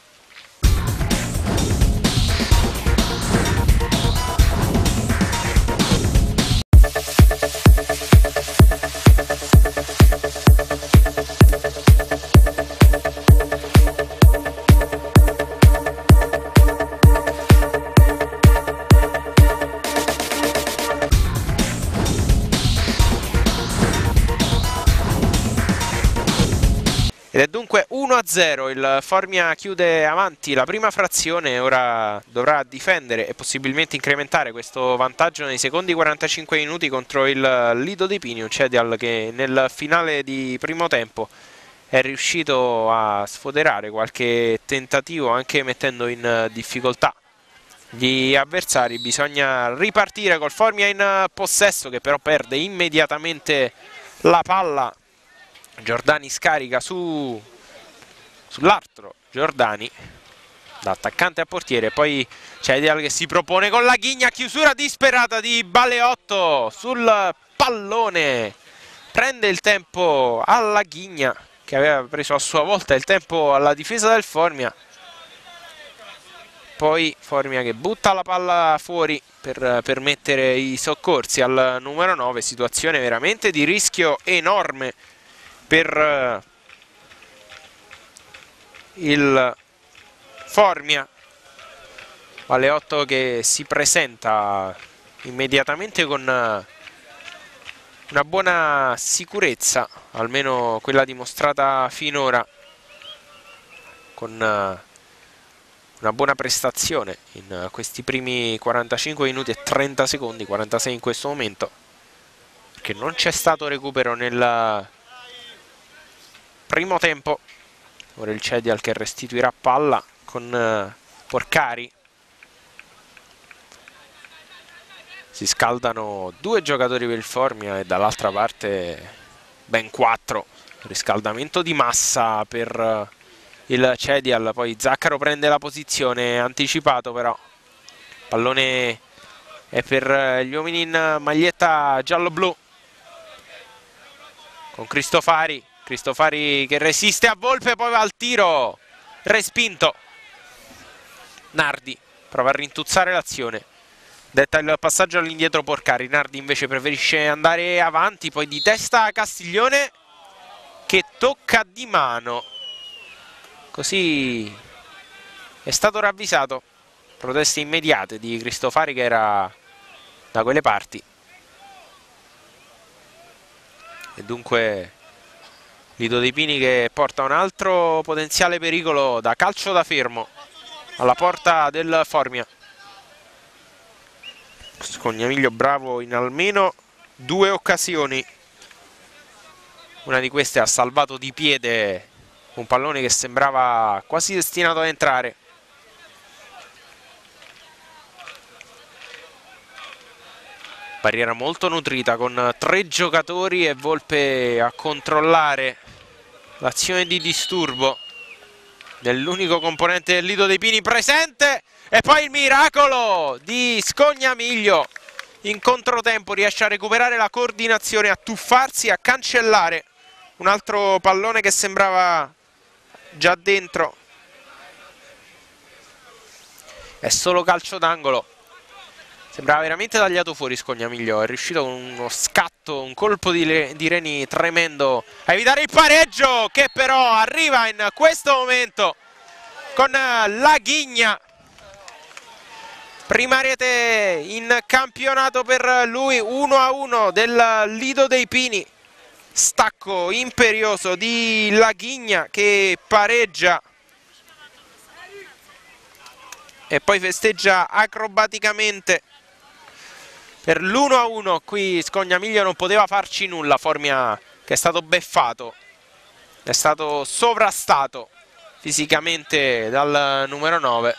Ed è dunque uno a zero, il Formia chiude avanti la prima frazione, ora dovrà difendere e possibilmente incrementare questo vantaggio nei secondi quarantacinque minuti contro il Lido dei Pini, un Cedial che nel finale di primo tempo è riuscito a sfoderare qualche tentativo anche mettendo in difficoltà gli avversari. Bisogna ripartire col Formia in possesso che però perde immediatamente la palla. Giordani scarica su sull'altro Giordani da attaccante a portiere, poi Cedial che si propone con la ghigna, chiusura disperata di Baleotto sul pallone, prende il tempo alla ghigna che aveva preso a sua volta il tempo alla difesa del Formia, poi Formia che butta la palla fuori per permettere i soccorsi al numero nove, situazione veramente di rischio enorme per il Formia. Baleotto che si presenta immediatamente con una buona sicurezza, almeno quella dimostrata finora, con una buona prestazione in questi primi quarantacinque minuti e trenta secondi, quarantasei in questo momento, perché non c'è stato recupero nel primo tempo. Ora il Cedial che restituirà palla con uh, Porcari. Si scaldano due giocatori per il Formia e dall'altra parte ben quattro. Riscaldamento di massa per uh, il Cedial. Poi Zaccaro prende la posizione, anticipato però. Pallone è per uh, gli uomini in maglietta giallo-blu. Con Cristofari. Cristofari che resiste a Volpe, poi va al tiro, respinto. Nardi prova a rintuzzare l'azione, detta il passaggio all'indietro Porcari. Nardi invece preferisce andare avanti, poi di testa Castiglione che tocca di mano, così è stato ravvisato. Proteste immediate di Cristofari che era da quelle parti, e dunque Lido dei Pini che porta un altro potenziale pericolo da calcio da fermo alla porta del Formia. Scognamiglio bravo in almeno due occasioni, una di queste ha salvato di piede un pallone che sembrava quasi destinato a entrare. Barriera molto nutrita con tre giocatori e Volpe a controllare l'azione di disturbo dell'unico componente del Lido dei Pini presente, e poi il miracolo di Scognamiglio in controtempo, riesce a recuperare la coordinazione, a tuffarsi, a cancellare un altro pallone che sembrava già dentro. È solo calcio d'angolo. Sembrava veramente tagliato fuori Scognamiglio, è riuscito con uno scatto, un colpo di, di reni tremendo a evitare il pareggio, che però arriva in questo momento con la ghigna. Prima rete in campionato per lui, uno a uno del Lido dei Pini. Stacco imperioso di Laghigna che pareggia e poi festeggia acrobaticamente per l'uno a uno. Qui Scognamiglio non poteva farci nulla. Formia che è stato beffato, è stato sovrastato fisicamente dal numero nove,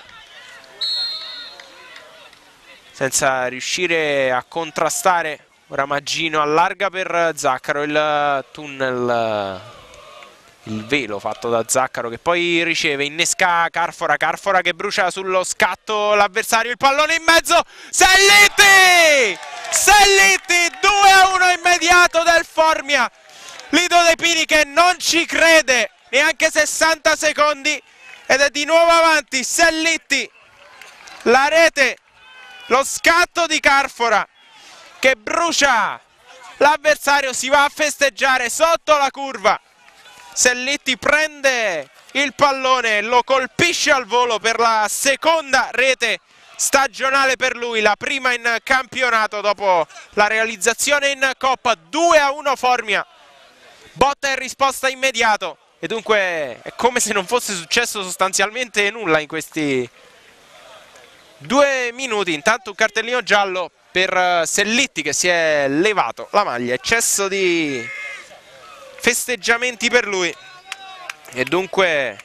senza riuscire a contrastare. Ora Maggino allarga per Zaccaro, il tunnel il velo fatto da Zaccaro, che poi riceve, innesca Carfora, Carfora che brucia sullo scatto l'avversario, il pallone in mezzo, Sellitti! Sellitti, due a uno immediato del Formia, Lido dei Pini che non ci crede, neanche sessanta secondi ed è di nuovo avanti Sellitti, la rete, lo scatto di Carfora che brucia l'avversario, si va a festeggiare sotto la curva. Sellitti prende il pallone, lo colpisce al volo per la seconda rete stagionale per lui, la prima in campionato dopo la realizzazione in Coppa. Due a uno Formia, botta e risposta immediato e dunque è come se non fosse successo sostanzialmente nulla in questi due minuti. Intanto un cartellino giallo per Sellitti che si è levato la maglia, eccesso di festeggiamenti per lui e dunque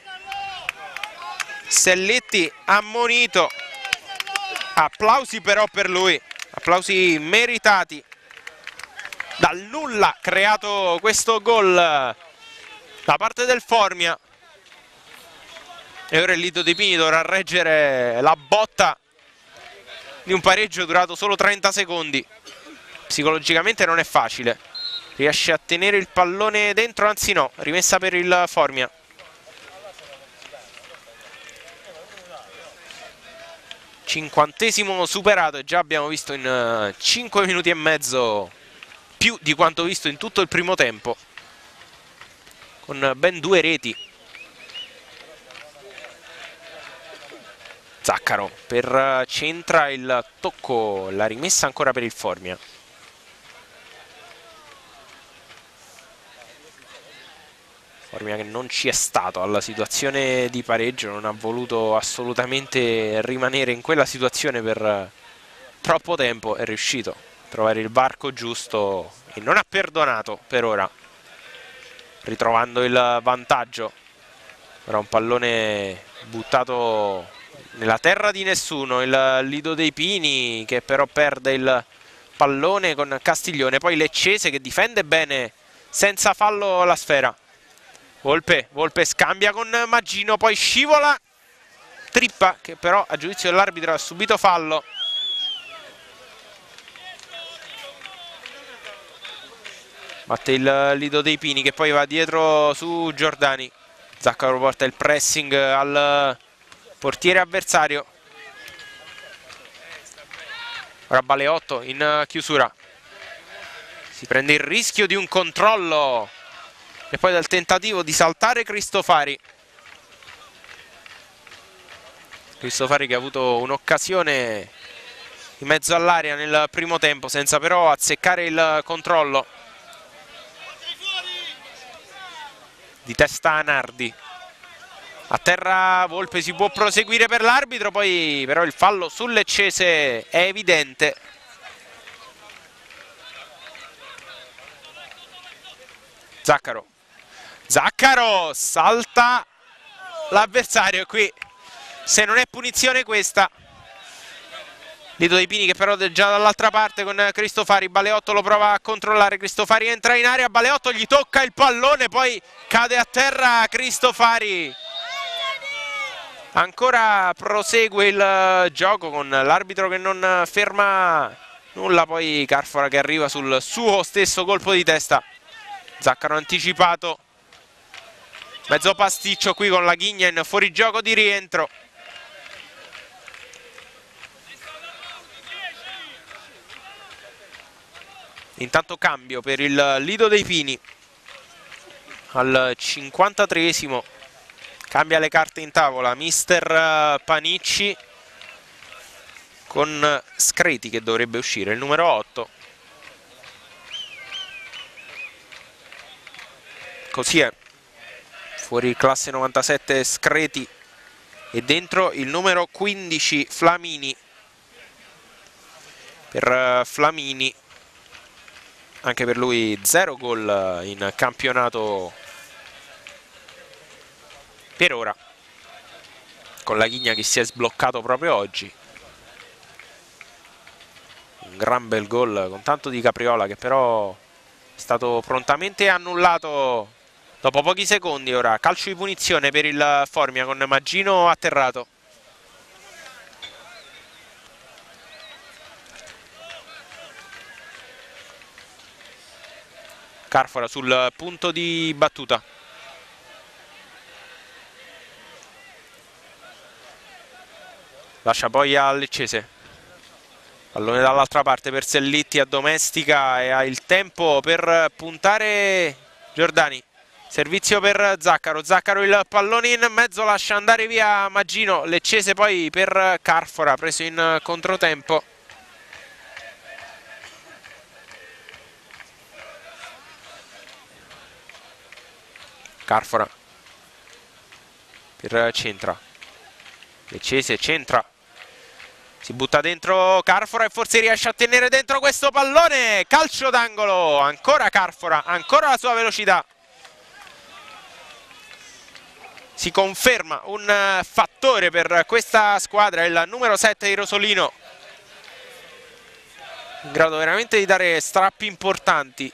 Sellitti ammonito. Applausi però per lui, applausi meritati. Dal nulla creato questo gol da parte del Formia e ora il Lido dei Pini dovrà reggere la botta di un pareggio durato solo trenta secondi. Psicologicamente non è facile, riesce a tenere il pallone dentro, anzi no, rimessa per il Formia. Cinquantesimo superato e già abbiamo visto in cinque minuti e mezzo più di quanto visto in tutto il primo tempo, con ben due reti. Zaccaro per centra, il tocco, la rimessa ancora per il Formia. Formia che non ci è stato alla situazione di pareggio, non ha voluto assolutamente rimanere in quella situazione per troppo tempo, è riuscito a trovare il varco giusto e non ha perdonato per ora, ritrovando il vantaggio. Ora un pallone buttato nella terra di nessuno, il Lido dei Pini che però perde il pallone con Castiglione, poi Leccese che difende bene senza fallo la sfera. Volpe, Volpe scambia con Maggino, poi scivola Trippa che però a giudizio dell'arbitro ha subito fallo. Batte il Lido dei Pini che poi va dietro su Giordani. Zaccaro porta il pressing al portiere avversario. Ora Baleotto in chiusura, si prende il rischio di un controllo e poi dal tentativo di saltare Cristofari. Cristofari che ha avuto un'occasione in mezzo all'area nel primo tempo senza però azzeccare il controllo. Di testa a Nardi, a terra Volpe, si può proseguire per l'arbitro, poi però il fallo sul Leccese è evidente. Zaccaro, Zaccaro salta l'avversario qui, se non è punizione questa. Lido dei Pini che però è già dall'altra parte con Cristofari. Baleotto lo prova a controllare, Cristofari entra in area, Baleotto gli tocca il pallone, poi cade a terra Cristofari. Ancora prosegue il gioco con l'arbitro che non ferma nulla, poi Carfora che arriva sul suo stesso colpo di testa. Zaccaro anticipato, mezzo pasticcio qui con la Ghigna in fuorigioco di rientro. Intanto cambio per il Lido dei Pini al cinquantatreesimo, cambia le carte in tavola mister Panicci con Screti che dovrebbe uscire, il numero otto. Così è, fuori classe novantasette Screti e dentro il numero quindici Flamini. Per Flamini, anche per lui zero gol in campionato per ora, con la Ghigna che si è sbloccato proprio oggi. Un gran bel gol con tanto di Capriola che però è stato prontamente annullato Dopo pochi secondi ora calcio di punizione per il Formia con Maggino atterrato. Carfora sul punto di battuta. Lascia poi al Leccese. Pallone dall'altra parte per Sellitti, addomestica e ha il tempo per puntare Giordani. Servizio per Zaccaro. Zaccaro il pallone in mezzo, lascia andare via Maggino. Leccese poi per Carfora, preso in controtempo. Carfora per Centra. Leccese centra. Si butta dentro Carfora e forse riesce a tenere dentro questo pallone. Calcio d'angolo. Ancora Carfora, ancora la sua velocità. Si conferma un fattore per questa squadra, il numero sette di Rosolino. In grado veramente di dare strappi importanti.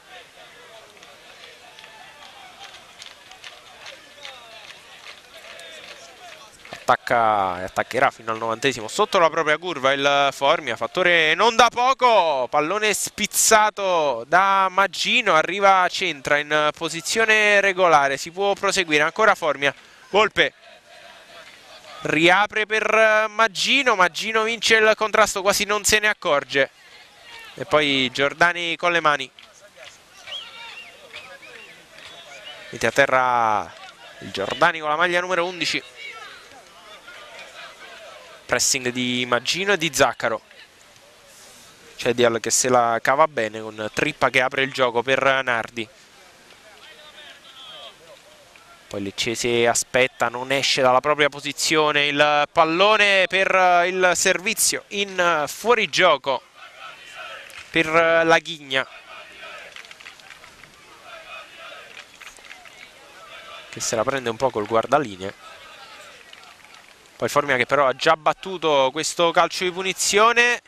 Attacca e attaccherà fino al novantesimo sotto la propria curva il Formia, fattore non da poco, pallone spizzato da Maggino, arriva a Centra in posizione regolare, si può proseguire, ancora Formia, Volpe riapre per Maggino, Maggino vince il contrasto, quasi non se ne accorge e poi Giordani con le mani, mette a terra il Giordani con la maglia numero undici. Pressing di Maggino e di Zaccaro. C'è Dial che se la cava bene con Trippa che apre il gioco per Nardi. Poi Leccese aspetta, non esce dalla propria posizione. Il pallone per il servizio in fuorigioco per la Ghigna, che se la prende un po' col guardalinee. Poi Formia che però ha già battuto questo calcio di punizione.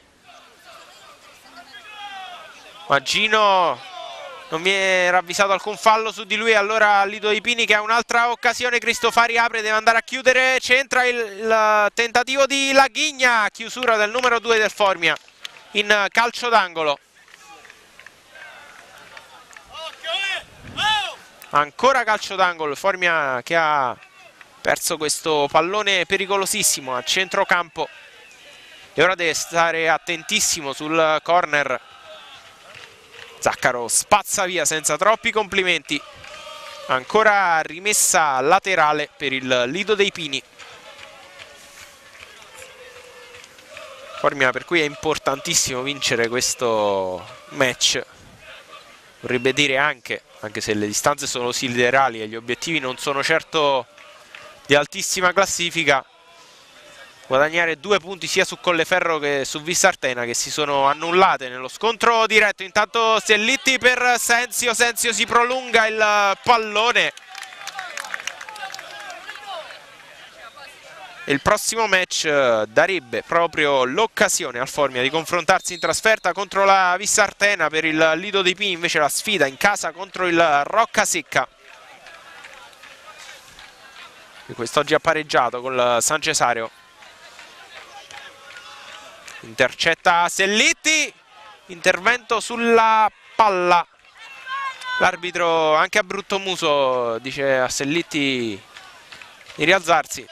Maggino non mi era avvisato alcun fallo su di lui, allora Lido dei Pini che ha un'altra occasione. Cristofari apre, deve andare a chiudere, centra il, il tentativo di Laghigna, chiusura del numero due del Formia in calcio d'angolo. Ancora calcio d'angolo, Formia che ha perso questo pallone pericolosissimo a centrocampo e ora deve stare attentissimo sul corner. Zaccaro spazza via senza troppi complimenti. Ancora rimessa laterale per il Lido dei Pini. Formia per cui è importantissimo vincere questo match. Vorrebbe dire anche, anche se le distanze sono siderali e gli obiettivi non sono certo di altissima classifica, guadagnare due punti sia su Colleferro che su Vissartena, che si sono annullate nello scontro diretto. Intanto Sellitti per Senzio, Senzio si prolunga il pallone. Il prossimo match darebbe proprio l'occasione al Formia di confrontarsi in trasferta contro la Vissartena. Per il Lido dei Pini invece la sfida in casa contro il Roccasecca, quest'oggi ha pareggiato col San Cesario. Intercetta Sellitti, intervento sulla palla. L'arbitro anche a brutto muso dice a Sellitti di rialzarsi.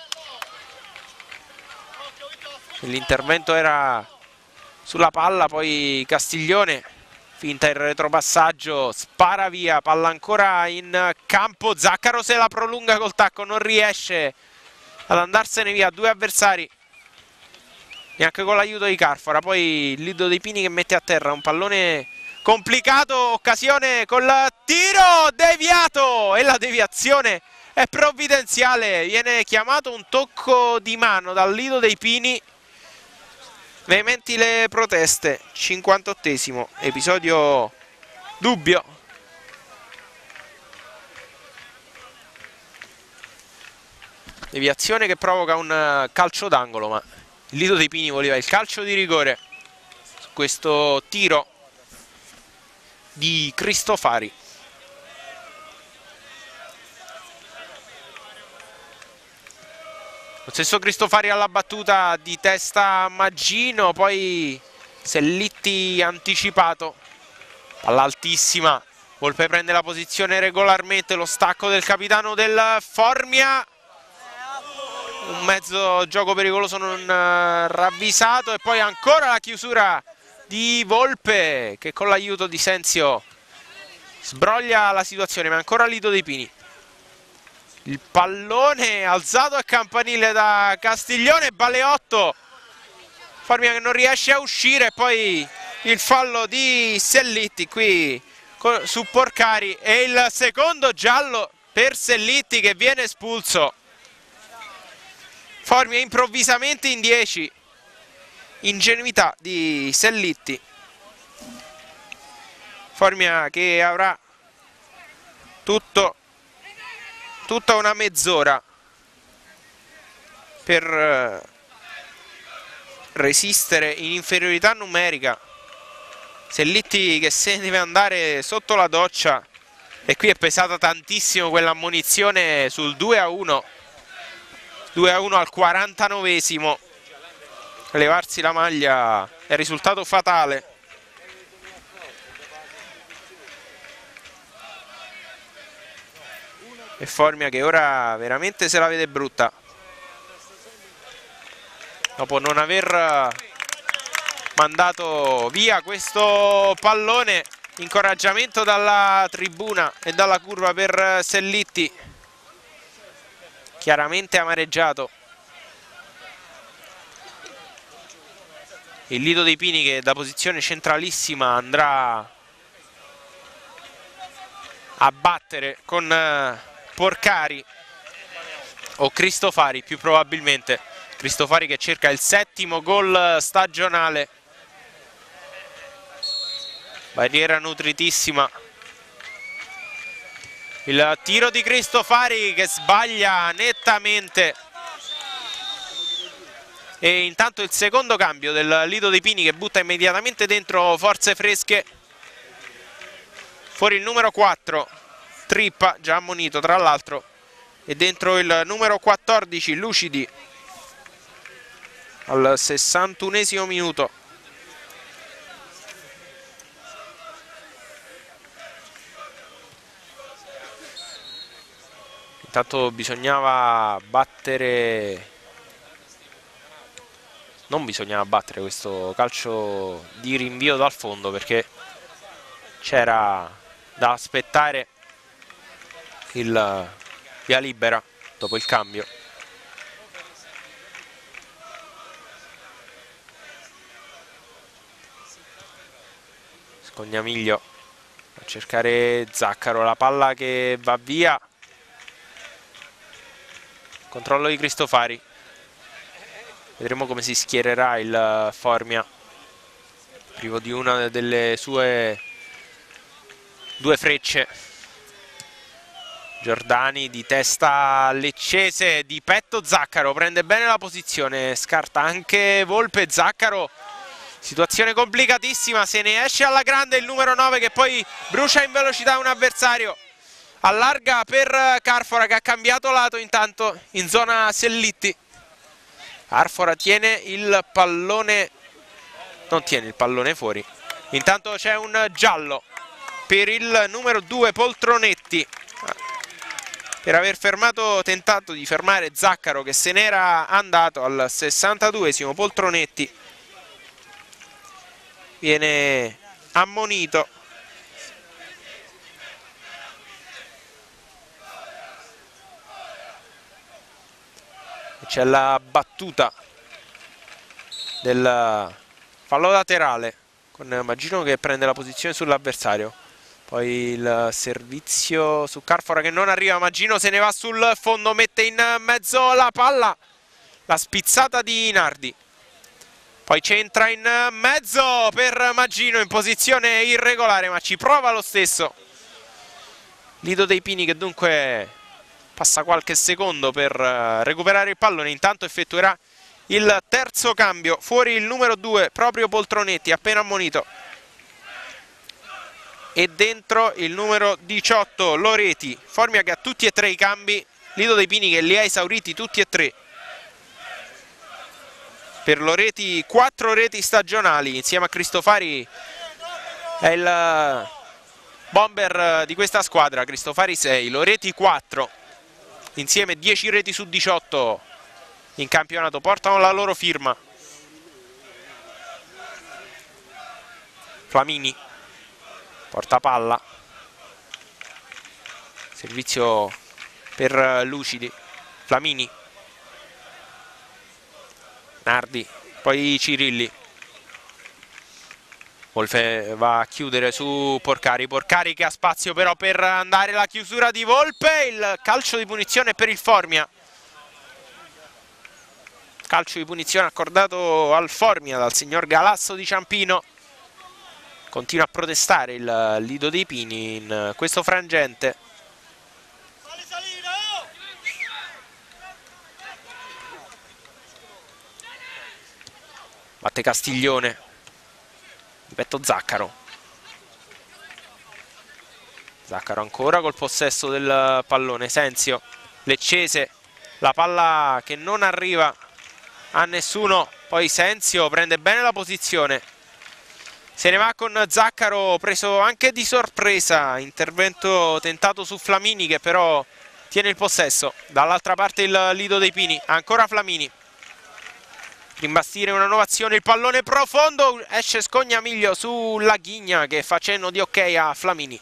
L'intervento era sulla palla, poi Castiglione finta il retropassaggio, spara via, palla ancora in campo, Zaccaro se la prolunga col tacco, non riesce ad andarsene via, due avversari, neanche con l'aiuto di Carfora. Poi il Lido dei Pini che mette a terra un pallone complicato, occasione col tiro deviato e la deviazione è provvidenziale, viene chiamato un tocco di mano dal Lido dei Pini. Veementi le proteste, cinquantottesimo, episodio dubbio. Deviazione che provoca un calcio d'angolo, ma il Lido dei Pini voleva il calcio di rigore su questo tiro di Cristofari. Lo stesso Cristofari alla battuta di testa Maggino, poi Sellitti anticipato, palla altissima, Volpe prende la posizione regolarmente, lo stacco del capitano del Formia, un mezzo gioco pericoloso non ravvisato e poi ancora la chiusura di Volpe che con l'aiuto di Senzio sbroglia la situazione, ma ancora Lido dei Pini. Il pallone alzato a campanile da Castiglione, Baleotto, Formia che non riesce a uscire, poi il fallo di Sellitti qui su Porcari e il secondo giallo per Sellitti che viene espulso. Formia improvvisamente in dieci, ingenuità di Sellitti. Formia che avrà tutto tutta una mezz'ora per resistere in inferiorità numerica. Sellitti che se ne deve andare sotto la doccia e qui è pesata tantissimo quell'ammonizione sul due a uno, due a uno al quarantanovesimo. Levarsi la maglia è il risultato fatale. E Formia che ora veramente se la vede brutta dopo non aver mandato via questo pallone. Incoraggiamento dalla tribuna e dalla curva per Sellitti, chiaramente amareggiato. Il Lido dei Pini che da posizione centralissima andrà a battere con Porcari o Cristofari, più probabilmente Cristofari che cerca il settimo gol stagionale. Barriera nutritissima, il tiro di Cristofari che sbaglia nettamente e intanto il secondo cambio del Lido dei Pini che butta immediatamente dentro forze fresche. Fuori il numero quattro Trippa, già ammonito tra l'altro, e dentro il numero quattordici Lucidi al sessantunesimo minuto. Intanto bisognava battere, non bisognava battere questo calcio di rinvio dal fondo perché c'era da aspettare il via libera dopo il cambio. Scognamiglio a cercare Zaccaro, la palla che va via, controllo di Cristofari, vedremo come si schiererà il Formia privo di una delle sue due frecce. Giordani di testa leccese, di petto Zaccaro, prende bene la posizione, scarta anche Volpe. Zaccaro, situazione complicatissima, se ne esce alla grande il numero nove che poi brucia in velocità un avversario, allarga per Carfora che ha cambiato lato intanto in zona Sellitti. Carfora tiene il pallone, non tiene il pallone fuori, intanto c'è un giallo per il numero due Poltronetti per aver fermato, tentato di fermare Zaccaro che se n'era andato al sessantaduesimo. Poltronetti viene ammonito. C'è la battuta del fallo laterale con Maggino che prende la posizione sull'avversario. Poi il servizio su Carfora che non arriva, Maggino se ne va sul fondo, mette in mezzo la palla, la spizzata di Nardi. Poi c'entra in mezzo per Maggino in posizione irregolare, ma ci prova lo stesso. Lido dei Pini che dunque passa qualche secondo per recuperare il pallone, intanto effettuerà il terzo cambio. Fuori il numero due, proprio Poltronetti, appena ammonito. E dentro il numero diciotto Loreti. Formia che ha tutti e tre i cambi, Lido dei Pini che li ha esauriti tutti e tre. per Loreti, quattro reti stagionali, insieme a Cristofari è il bomber di questa squadra. Cristofari sei, Loreti quattro, insieme dieci reti su diciotto in campionato, portano la loro firma. Flamini porta palla, servizio per Lucidi, Flamini, Nardi, poi Cirilli. Volpe va a chiudere su Porcari, Porcari che ha spazio però per andare la chiusura di Volpe, il calcio di punizione per il Formia. Calcio di punizione accordato al Formia dal signor Galasso di Ciampino. Continua a protestare il Lido dei Pini in questo frangente. Batte Castiglione, di petto Zaccaro. Zaccaro ancora col possesso del pallone. Senzio, Leccese, la palla che non arriva a nessuno. Poi Senzio prende bene la posizione, se ne va con Zaccaro, preso anche di sorpresa. Intervento tentato su Flamini che però tiene il possesso. Dall'altra parte il Lido dei Pini, ancora Flamini. Rimbastire una nuova azione, il pallone profondo, esce Scognamiglio su Laghigna che fa cenno di ok a Flamini.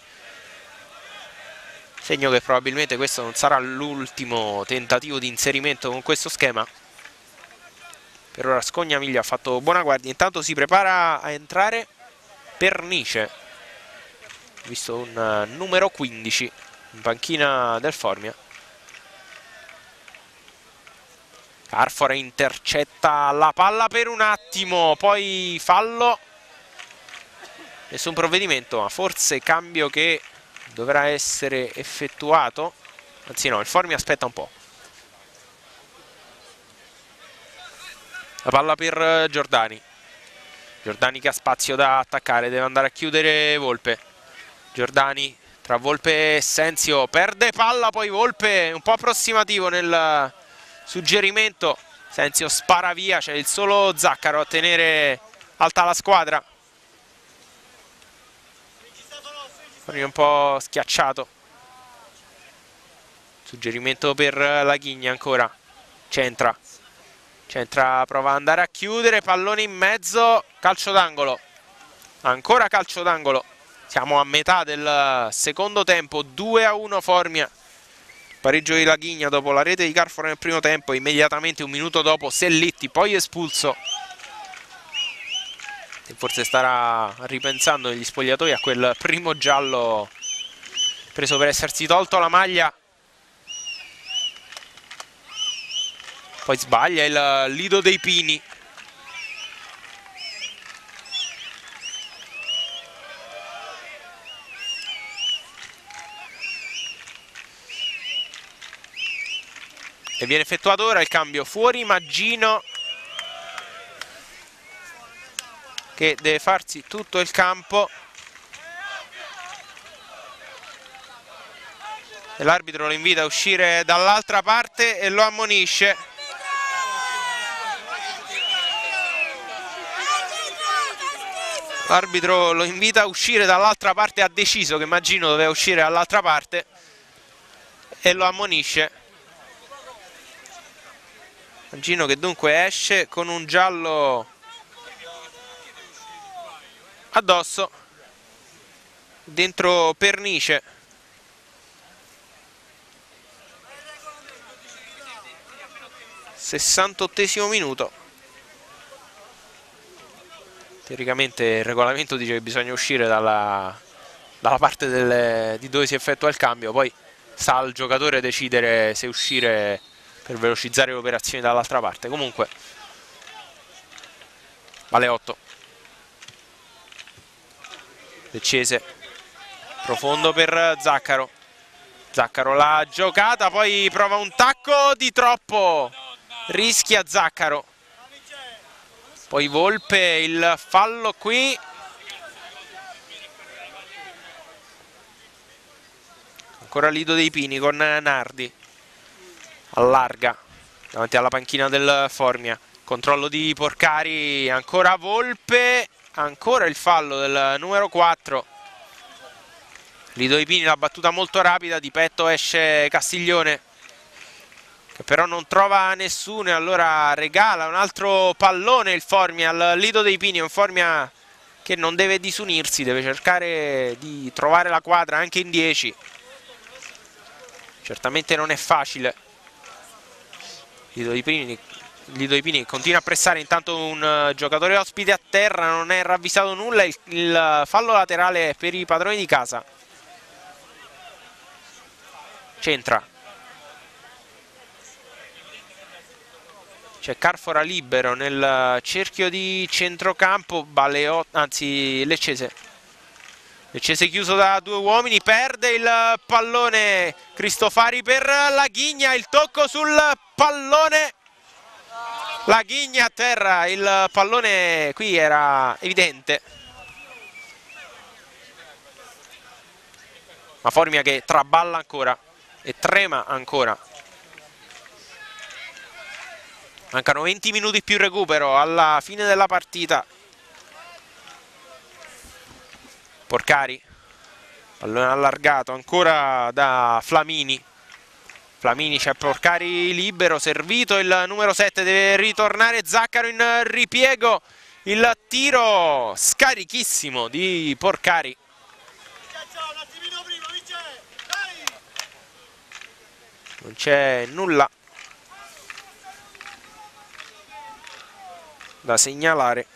Segno che probabilmente questo non sarà l'ultimo tentativo di inserimento con questo schema. Per ora Scognamiglio ha fatto buona guardia, intanto si prepara a entrare Pernice, visto un numero quindici in panchina del Formia. Carfora intercetta la palla per un attimo, poi fallo, nessun provvedimento, ma forse cambio che dovrà essere effettuato. Anzi no, il Formia aspetta un po'. La palla per Giordani. Giordani che ha spazio da attaccare, deve andare a chiudere Volpe. Giordani tra Volpe e Senzio, perde palla, poi Volpe un po' approssimativo nel suggerimento. Senzio spara via, c'è il solo Zaccaro a tenere alta la squadra. Un po' schiacciato. Suggerimento per Laghigna ancora. Centra. Centra, prova ad andare a chiudere, pallone in mezzo, calcio d'angolo. Ancora calcio d'angolo. Siamo a metà del secondo tempo, due a uno Formia. Pareggio di Laghigna dopo la rete di Carfora nel primo tempo, immediatamente un minuto dopo Sellitti, poi espulso. E forse starà ripensando negli spogliatoi a quel primo giallo preso per essersi tolto la maglia. Poi sbaglia il Lido dei Pini. E viene effettuato ora il cambio fuori Maggino, che deve farsi tutto il campo. E l'arbitro lo invita a uscire dall'altra parte e lo ammonisce. L'arbitro lo invita a uscire dall'altra parte, ha deciso che Maggino doveva uscire dall'altra parte e lo ammonisce. Maggino che dunque esce con un giallo addosso. Dentro Pernice. sessantottesimo minuto. Teoricamente il regolamento dice che bisogna uscire dalla, dalla parte delle, di dove si effettua il cambio, poi sta al giocatore decidere se uscire per velocizzare le operazioni dall'altra parte. Comunque vale otto. Leccese, profondo per Zaccaro. Zaccaro l'ha giocata, poi prova un tacco di troppo, rischia Zaccaro. Poi Volpe, il fallo qui. Ancora Lido dei Pini con Nardi. Allarga davanti alla panchina del Formia. Controllo di Porcari, ancora Volpe, ancora il fallo del numero quattro. Lido dei Pini, la battuta molto rapida, di petto esce Castiglione, che però non trova nessuno e allora regala un altro pallone il Formia al Lido dei Pini. Un Formia che non deve disunirsi, deve cercare di trovare la quadra anche in dieci. Certamente non è facile. Lido dei Pini, Lido dei Pini continua a pressare, intanto un giocatore ospite a terra, non è ravvisato nulla, il, il fallo laterale per i padroni di casa. Centra. C'è Carfora libero nel cerchio di centrocampo, Baleotto, anzi Leccese. Leccese chiuso da due uomini, perde il pallone Cristofari per la Ghigna, il tocco sul pallone. La Ghigna a terra, il pallone qui era evidente. Ma Formia che traballa ancora e trema ancora. Mancano venti minuti più recupero alla fine della partita. Porcari, pallone allargato ancora da Flamini. Flamini, c'è Porcari libero, servito il numero sette, deve ritornare Zaccaro in ripiego. Il tiro scarichissimo di Porcari. Non c'è nulla da segnalare.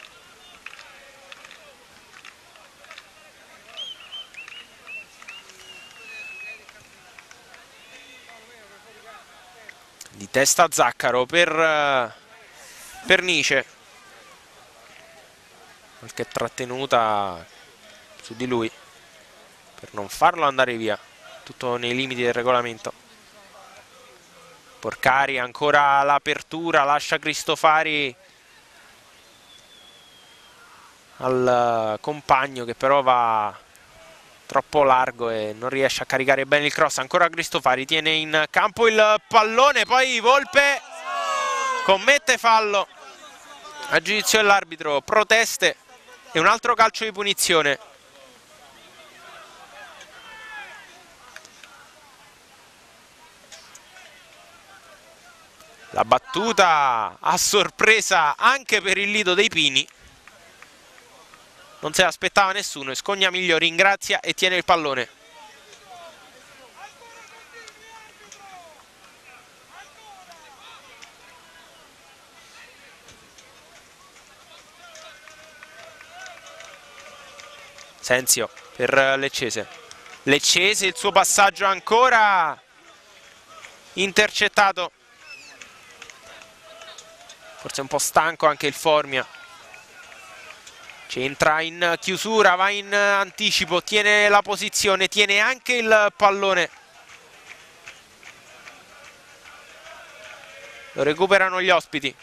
Di testa Zaccaro per Pernice. Qualche trattenuta su di lui per non farlo andare via. Tutto nei limiti del regolamento. Porcari, ancora l'apertura, lascia Cristofari al compagno che però va troppo largo e non riesce a caricare bene il cross. Ancora Cristofari, tiene in campo il pallone, poi Volpe commette fallo a giudizio dell'arbitro, proteste e un altro calcio di punizione. La battuta a sorpresa anche per il Lido dei Pini. Non se l'aspettava nessuno e Scognamiglio ringrazia e tiene il pallone. Senzio per Leccese. Leccese, il suo passaggio ancora intercettato. Forse un po' stanco anche il Formia. C'entra in chiusura, va in anticipo, tiene la posizione, tiene anche il pallone. Lo recuperano gli ospiti.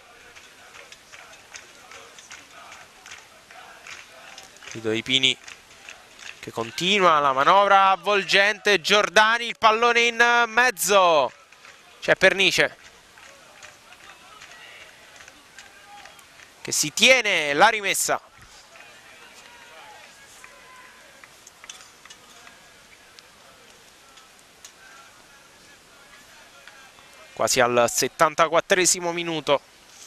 Lido dei Pini che continua la manovra avvolgente. Giordani, il pallone in mezzo. C'è Pernice che si tiene la rimessa. Quasi al settantaquattresimo minuto.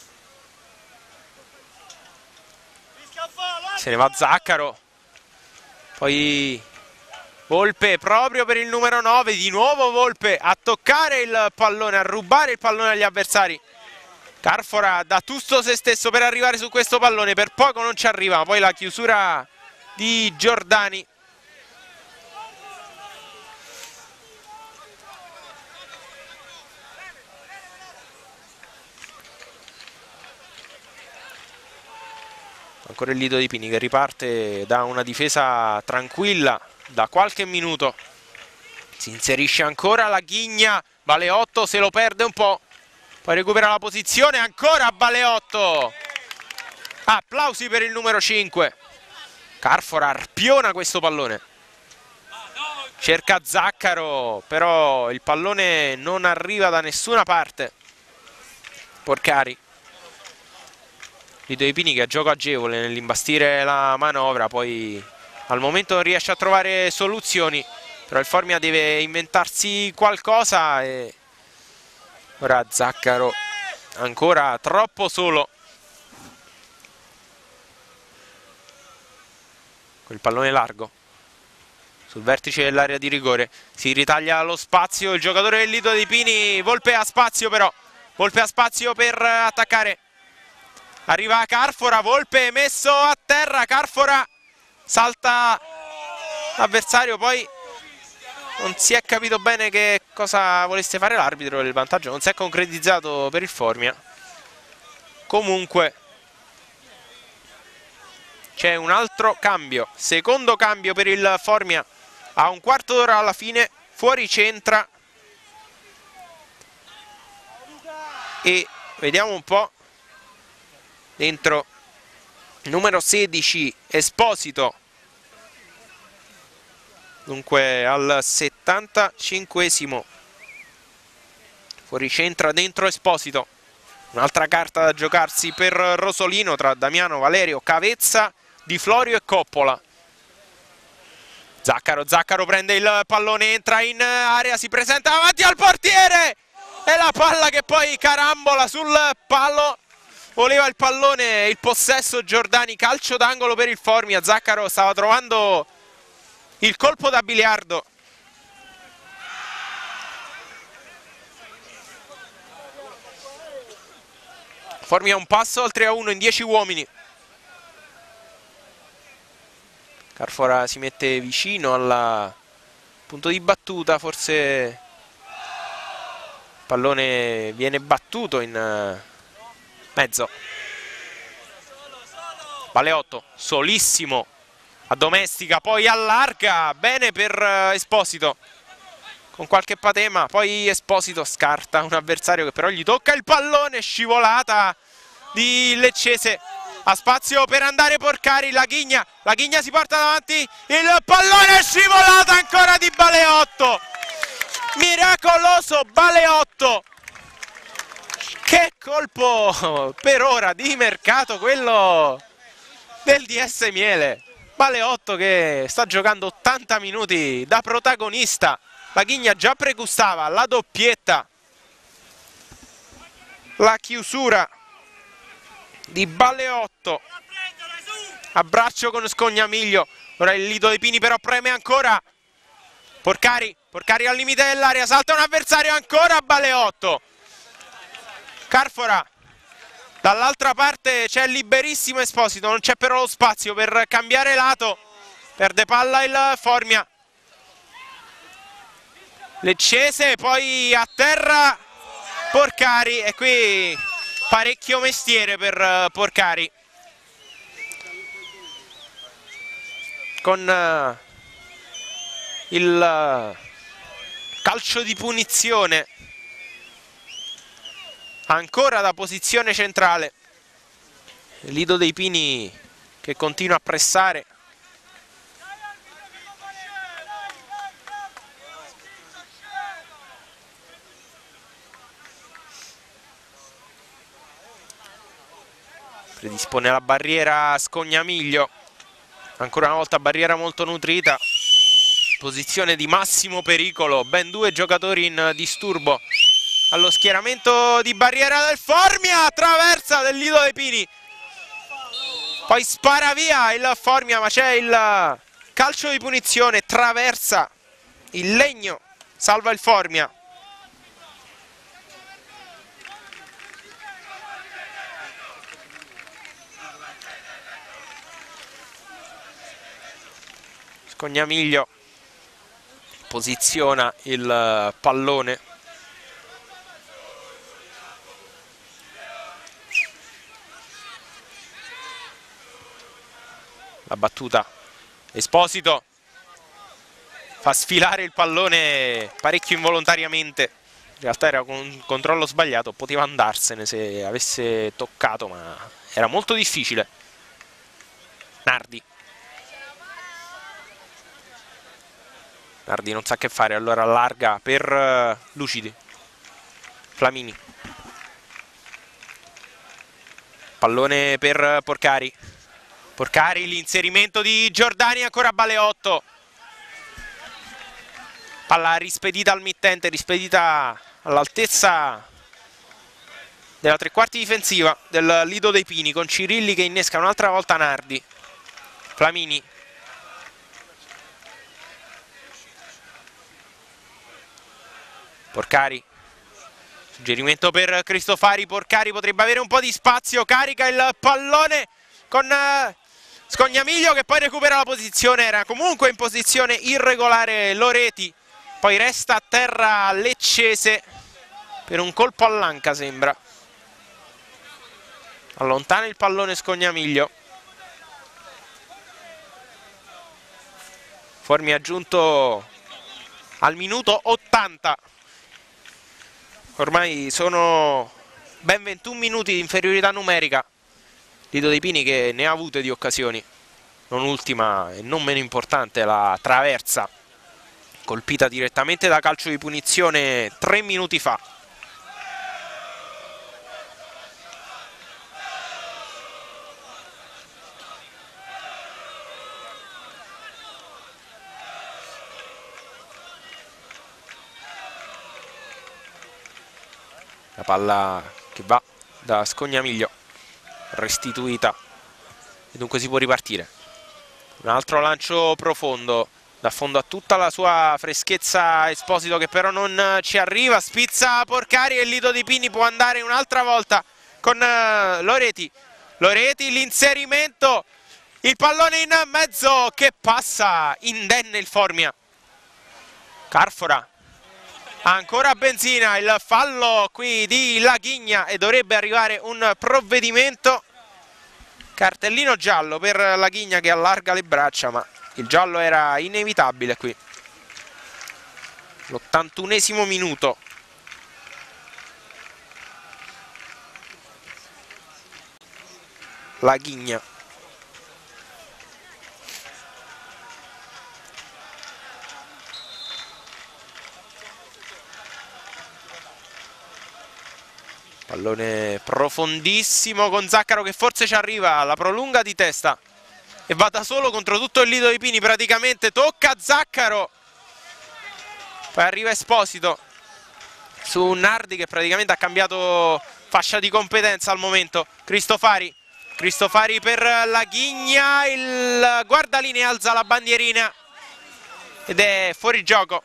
Se ne va Zaccaro. Poi Volpe proprio per il numero nove. Di nuovo Volpe a toccare il pallone, a rubare il pallone agli avversari. Carfora dà tutto se stesso per arrivare su questo pallone. Per poco non ci arriva. Poi la chiusura di Giordani. Ancora il Lido dei Pini che riparte da una difesa tranquilla da qualche minuto. Si inserisce ancora la Ghigna. Baleotto se lo perde un po'. Poi recupera la posizione. Ancora Baleotto. Applausi per il numero cinque. Carfora arpiona questo pallone. Cerca Zaccaro, però il pallone non arriva da nessuna parte. Porcari. Lido dei Pini che ha gioco agevole nell'imbastire la manovra, poi al momento non riesce a trovare soluzioni, però il Formia deve inventarsi qualcosa e ora Zaccaro ancora troppo solo. Quel pallone largo sul vertice dell'area di rigore, si ritaglia lo spazio il giocatore del Lido dei Pini. Volpe ha spazio, però Volpe ha spazio per attaccare, arriva Carfora, Volpe messo a terra, Carfora salta l'avversario, poi non si è capito bene che cosa volesse fare l'arbitro, il vantaggio non si è concretizzato per il Formia. Comunque c'è un altro cambio, secondo cambio per il Formia a un quarto d'ora alla fine, fuori centra e vediamo un po', dentro numero sedici Esposito, dunque al settantacinquesimo fuori centra dentro Esposito. Un'altra carta da giocarsi per Rosolino tra Damiano, Valerio, Cavezza, Di Florio e Coppola. Zaccaro, Zaccaro prende il pallone, entra in area, si presenta davanti al portiere e la palla che poi carambola sul palo. Voleva il pallone, il possesso Giordani, calcio d'angolo per il Formia. Zaccaro stava trovando il colpo da biliardo. Formia un passo al tre a uno in dieci uomini. Carfora si mette vicino al punto di battuta, forse il pallone viene battuto in mezzo. Baleotto solissimo, addomestica, poi allarga, bene per Esposito con qualche patema, poi Esposito scarta un avversario che però gli tocca il pallone, scivolata di Leccese. Ha spazio per andare Porcari, la Ghigna, la Ghigna si porta davanti, il pallone è scivolato ancora di Baleotto, miracoloso Baleotto, che colpo per ora di mercato quello del D S Miele. Baleotto che sta giocando ottanta minuti da protagonista, la Ghigna già pregustava la doppietta, la chiusura di Baleotto, abbraccio con Scognamiglio, ora il Lido dei Pini però preme ancora, Porcari, Porcari al limite dell'area, salta un avversario, ancora Baleotto, Carfora, dall'altra parte c'è liberissimo Esposito, non c'è però lo spazio per cambiare lato, perde palla il Formia, Leccese, poi a terra Porcari e qui parecchio mestiere per Porcari con uh, il uh, calcio di punizione ancora da posizione centrale. Lido dei Pini che continua a pressare, predispone la barriera Scognamiglio, ancora una volta barriera molto nutrita, posizione di massimo pericolo, ben due giocatori in disturbo allo schieramento di barriera del Formia, traversa del Lido dei Pini, poi spara via il Formia ma c'è il calcio di punizione, traversa il legno, salva il Formia. Scognamiglio posiziona il pallone, la battuta, Esposito fa sfilare il pallone parecchio involontariamente, in realtà era un controllo sbagliato, poteva andarsene se avesse toccato ma era molto difficile. Nardi Nardi non sa che fare, allora allarga per uh, Lucidi, Flamini, Pallone per Porcari. Porcari, l'inserimento di Giordani, ancora Baleotto. Palla rispedita al mittente, rispedita all'altezza della tre quarti difensiva del Lido dei Pini, con Cirilli che innesca un'altra volta Nardi. Flamini. Porcari. Suggerimento per Cristofari. Porcari potrebbe avere un po' di spazio, carica il pallone con Scognamiglio che poi recupera la posizione. Era comunque in posizione irregolare Loreti, poi resta a terra Leccese per un colpo all'anca, sembra. Allontana il pallone Scognamiglio. Formi aggiunto al minuto ottanta. Ormai sono ben ventuno minuti di inferiorità numerica. Lido dei Pini che ne ha avute di occasioni. Non ultima e non meno importante la traversa colpita direttamente da calcio di punizione tre minuti fa. La palla che va da Scognamiglio, restituita, e dunque si può ripartire. Un altro lancio profondo, da fondo a tutta la sua freschezza Esposito, che però non ci arriva. Spizza Porcari e il Lido dei Pini può andare un'altra volta con Loreti. Loreti, l'inserimento, il pallone in mezzo che passa indenne il Formia. Carfora. Ancora Benzina, il fallo qui di Laghigna e dovrebbe arrivare un provvedimento. Cartellino giallo per Laghigna che allarga le braccia, ma il giallo era inevitabile qui. L'ottantunesimo minuto. Laghigna. Pallone profondissimo con Zaccaro che forse ci arriva, la prolunga di testa e va da solo contro tutto il Lido dei Pini praticamente. Tocca Zaccaro, poi arriva Esposito su Nardi che praticamente ha cambiato fascia di competenza al momento. Cristofari, Cristofari per Laghigna, il guardalinee alza la bandierina ed è fuori gioco.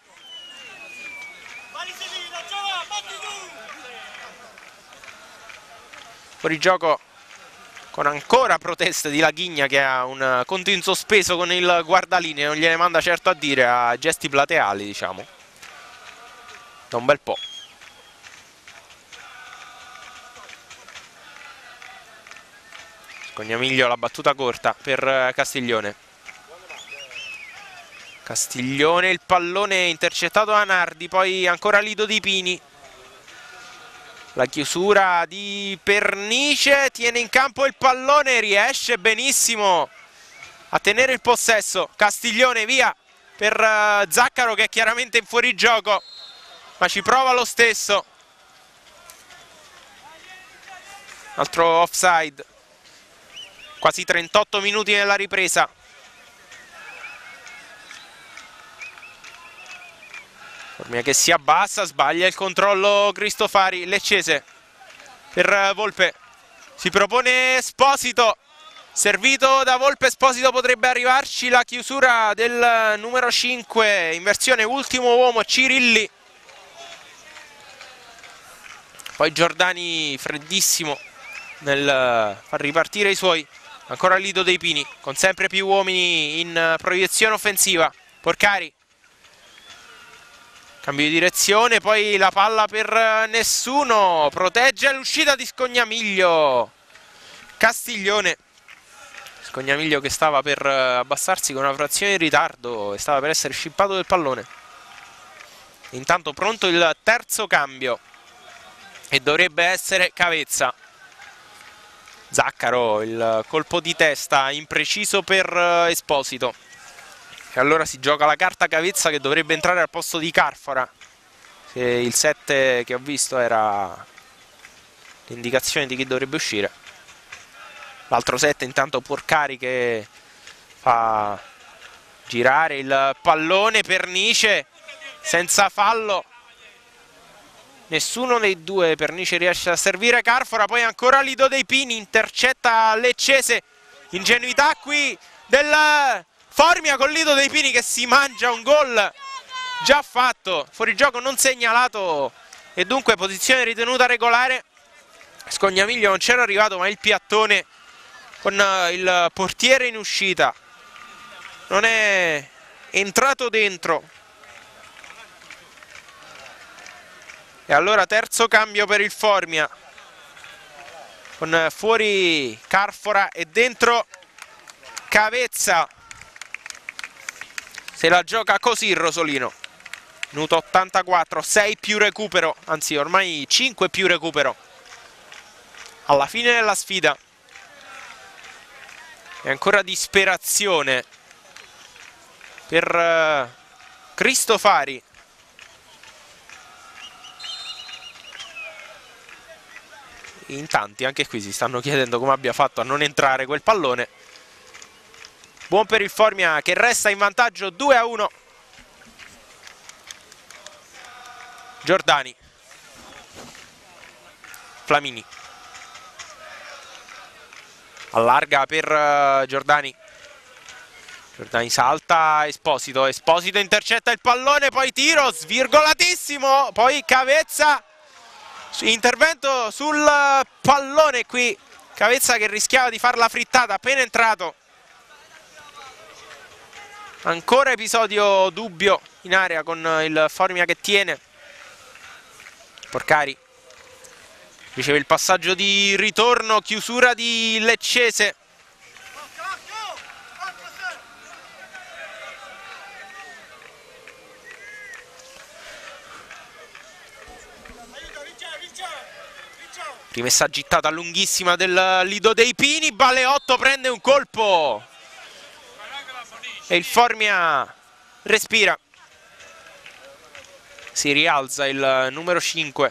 Fuori gioco con ancora proteste di Laghigna che ha un conto in sospeso con il guardalinee, non gliene manda certo a dire, a gesti plateali diciamo, da un bel po'. Scognamiglio, la battuta corta per Castiglione. Castiglione, il pallone intercettato da Nardi, poi ancora Lido dei Pini. La chiusura di Pernice, tiene in campo il pallone, riesce benissimo a tenere il possesso. Castiglione via per uh, Zaccaro che è chiaramente in fuorigioco, ma ci prova lo stesso. Altro offside. Quasi trentotto minuti nella ripresa. Formia che si abbassa, sbaglia il controllo Cristofari. Leccese per Volpe, si propone Esposito, servito da Volpe. Esposito potrebbe arrivarci, la chiusura del numero cinque in versione ultimo uomo Cirilli. Poi Giordani freddissimo nel far ripartire i suoi. Ancora Lido dei Pini con sempre più uomini in proiezione offensiva. Porcari, cambio di direzione, poi la palla per nessuno, protegge l'uscita di Scognamiglio. Castiglione. Scognamiglio che stava per abbassarsi con una frazione di ritardo e stava per essere scippato del pallone. Intanto pronto il terzo cambio e dovrebbe essere Cavezza. Zaccaro, il colpo di testa impreciso per Esposito. E allora si gioca la carta Cavezza che dovrebbe entrare al posto di Carfora. Se il sette che ho visto era l'indicazione di chi dovrebbe uscire. L'altro set intanto Porcari che fa girare il pallone, Pernice senza fallo. Nessuno dei due, Pernice riesce a servire Carfora, poi ancora Lido dei Pini, intercetta Leccese. Ingenuità qui del Formia con Lido dei Pini che si mangia un gol già fatto, fuorigioco non segnalato e dunque posizione ritenuta regolare. Scognamiglio non c'era arrivato, ma il piattone con il portiere in uscita non è entrato dentro. E allora terzo cambio per il Formia, con fuori Carfora e dentro Cavezza. Se la gioca così Rosolino. Minuto ottantaquattro, sei più recupero, anzi ormai cinque più recupero alla fine della sfida. E ancora disperazione per uh, Cristofari. In tanti anche qui si stanno chiedendo come abbia fatto a non entrare quel pallone. Buon per il Formia che resta in vantaggio due a uno. Giordani, Flamini, allarga per uh, Giordani. Giordani salta, Esposito, Esposito intercetta il pallone, poi tiro svirgolatissimo, poi Cavezza, intervento sul pallone qui, Cavezza che rischiava di far la frittata appena entrato. Ancora episodio dubbio in area con il Formia che tiene. Porcari riceve il passaggio di ritorno, chiusura di Leccese. Rimessa gittata lunghissima del Lido dei Pini, Baleotto prende un colpo e il Formia respira. Si rialza il numero cinque.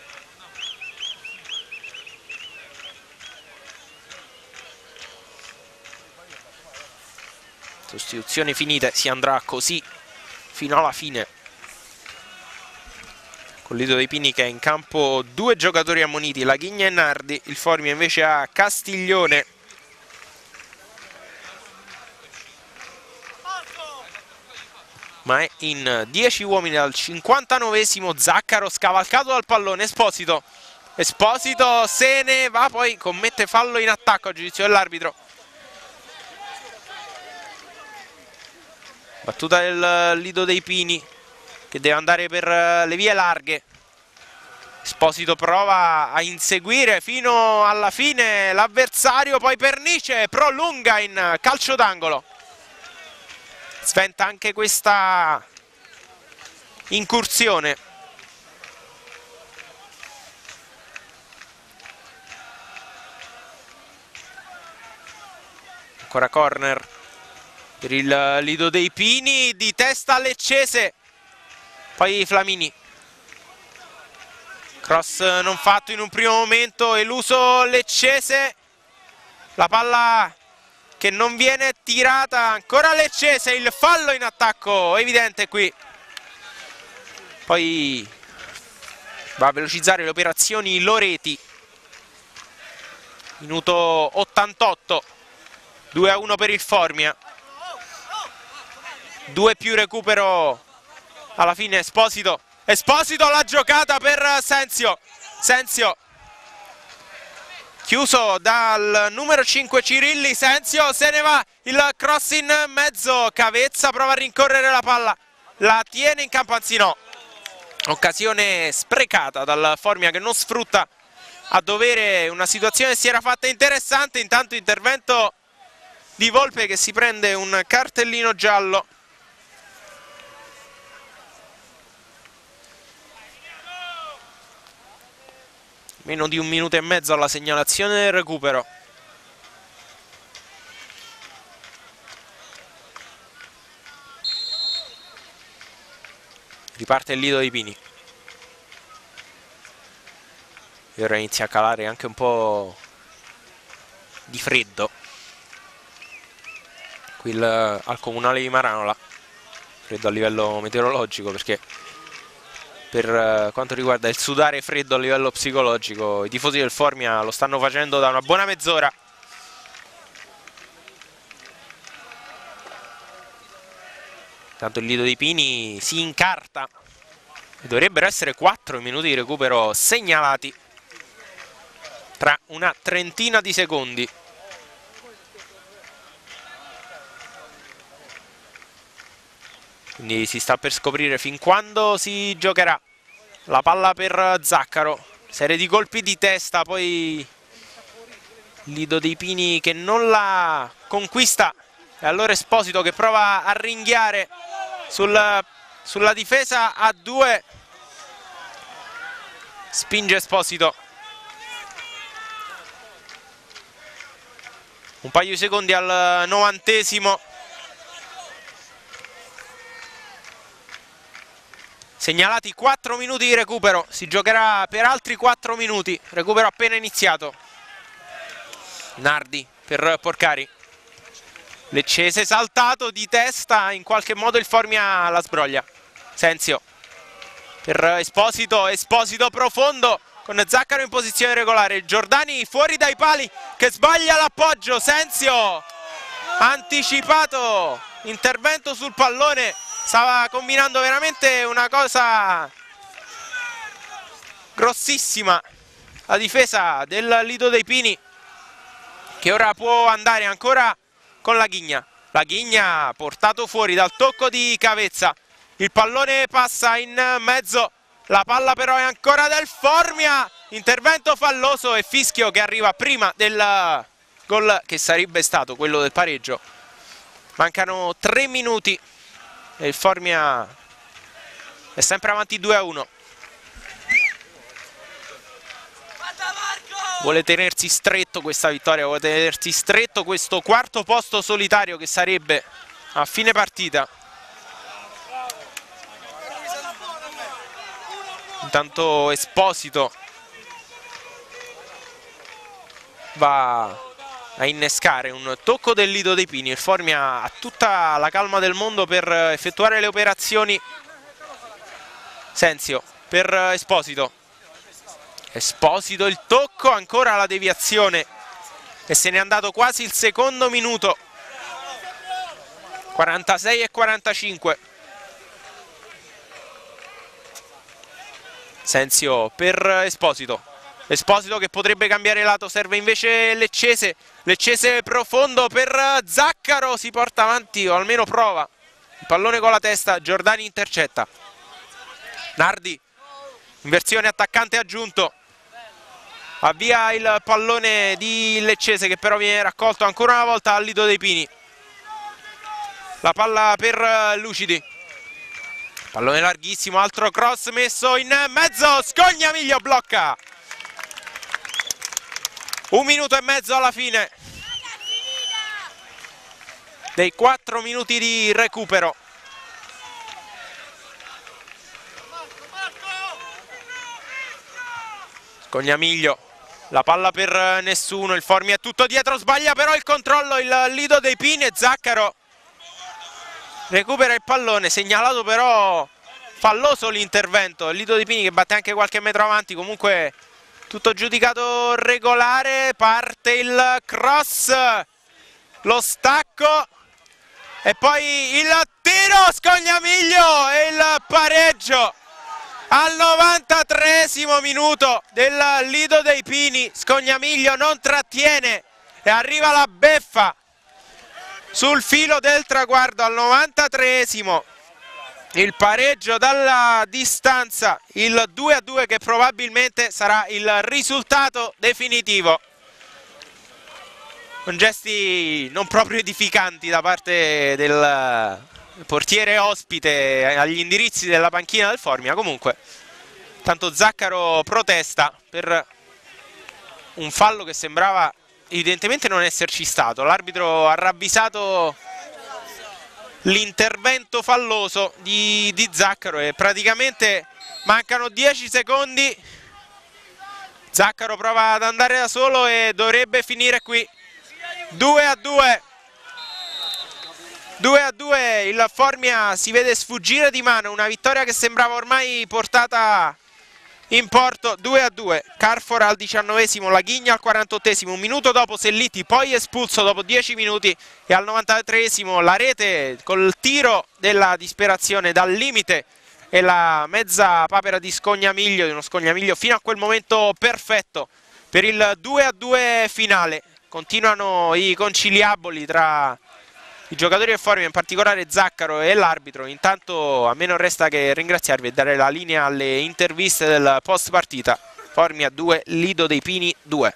Sostituzioni finite, si andrà così fino alla fine. Con Lido dei Pini che è in campo due giocatori ammoniti, Laghigna e Nardi. Il Formia invece ha Castiglione. Ma è in dieci uomini dal cinquantanovesimo. Zaccaro scavalcato dal pallone, Esposito. Esposito se ne va, poi commette fallo in attacco a giudizio dell'arbitro. Battuta del Lido dei Pini che deve andare per le vie larghe. Esposito prova a inseguire fino alla fine l'avversario, poi Pernice prolunga in calcio d'angolo. Sventa anche questa incursione. Ancora corner per il Lido dei Pini, di testa Leccese, poi Flamini. Cross non fatto in un primo momento, eluso Leccese, la palla che non viene tirata, ancora Leccese, il fallo in attacco evidente qui. Poi va a velocizzare le operazioni Loreti. Minuto ottantotto, due a uno per il Formia. Due più recupero alla fine. Esposito, Esposito la giocata per Senzio, Senzio chiuso dal numero cinque Cirilli, Senzio se ne va, il cross in mezzo, Cavezza prova a rincorrere la palla, la tiene in campo, anzi no, occasione sprecata dal Formia che non sfrutta a dovere una situazione che si era fatta interessante. Intanto intervento di Volpe che si prende un cartellino giallo. Meno di un minuto e mezzo alla segnalazione del recupero. Riparte il Lido dei Pini. E ora inizia a calare anche un po' di freddo qui il, al comunale di Maranola. Freddo a livello meteorologico, perché per quanto riguarda il sudare freddo a livello psicologico i tifosi del Formia lo stanno facendo da una buona mezz'ora. Tanto il Lido dei Pini si incarta e dovrebbero essere quattro minuti di recupero segnalati tra una trentina di secondi. Quindi si sta per scoprire fin quando si giocherà. La palla per Zaccaro, serie di colpi di testa, poi Lido dei Pini che non la conquista e allora Esposito che prova a ringhiare sul, sulla difesa a due. Spinge Esposito. Un paio di secondi al novantesimo. Segnalati quattro minuti di recupero, si giocherà per altri quattro minuti, recupero appena iniziato. Nardi per Porcari. Leccese saltato di testa, in qualche modo il Formia la sbroglia. Senzio per Esposito, Esposito profondo con Zaccaro in posizione regolare. Giordani fuori dai pali che sbaglia l'appoggio. Senzio anticipato, intervento sul pallone. Stava combinando veramente una cosa grossissima la difesa del Lido dei Pini, che ora può andare ancora con la Ghigna. La Ghigna portato fuori dal tocco di Cavezza. Il pallone passa in mezzo, la palla però è ancora del Formia. Intervento falloso e fischio che arriva prima del gol che sarebbe stato quello del pareggio. Mancano tre minuti. E il Formia è sempre avanti due a uno. Vuole tenersi stretto questa vittoria, vuole tenersi stretto questo quarto posto solitario che sarebbe a fine partita. Intanto Esposito va a innescare un tocco del Lido dei Pini. Il Formia ha tutta la calma del mondo per effettuare le operazioni. Senzio per Esposito. Esposito il tocco, ancora la deviazione e se n'è andato quasi il secondo minuto. quarantasei e quarantacinque. Senzio per Esposito. Esposito che potrebbe cambiare lato, serve invece Leccese. Leccese profondo per Zaccaro, si porta avanti o almeno prova. Il pallone con la testa, Giordani intercetta. Nardi, inversione attaccante aggiunto. Avvia il pallone di Leccese che però viene raccolto ancora una volta al Lido dei Pini. La palla per Lucidi. Pallone larghissimo, altro cross messo in mezzo, Scognamiglio blocca. Un minuto e mezzo alla fine dei quattro minuti di recupero. Scognamiglio, la palla per nessuno, il Formia è tutto dietro, sbaglia però il controllo il Lido dei Pini e Zaccaro recupera il pallone, segnalato però falloso l'intervento. Il Lido dei Pini che batte anche qualche metro avanti, comunque tutto giudicato regolare. Parte il cross, lo stacco e poi il tiro, Scognamiglio e il pareggio al novantatreesimo minuto del Lido dei Pini. Scognamiglio non trattiene e arriva la beffa sul filo del traguardo al novantatreesimo. Il pareggio dalla distanza, il due a due che probabilmente sarà il risultato definitivo. Con gesti non proprio edificanti da parte del portiere ospite agli indirizzi della panchina del Formia. Comunque, tanto Zaccaro protesta per un fallo che sembrava evidentemente non esserci stato. L'arbitro ha ravvisato l'intervento falloso di, di Zaccaro e praticamente mancano dieci secondi. Zaccaro prova ad andare da solo e dovrebbe finire qui due a due. due a due, il Formia si vede sfuggire di mano una vittoria che sembrava ormai portata in porto. Due a due, Carfor al diciannovesimo, Laghigna al quarantottesimo, un minuto dopo Selliti, poi espulso dopo dieci minuti, e al novantatreesimo la rete col tiro della disperazione dal limite e la mezza papera di Scognamiglio, di uno Scognamiglio fino a quel momento perfetto per il due a due finale. Continuano i conciliaboli tra i giocatori del Formia, in particolare Zaccaro e l'arbitro. Intanto a me non resta che ringraziarvi e dare la linea alle interviste del post partita. Formia due, Lido dei Pini due.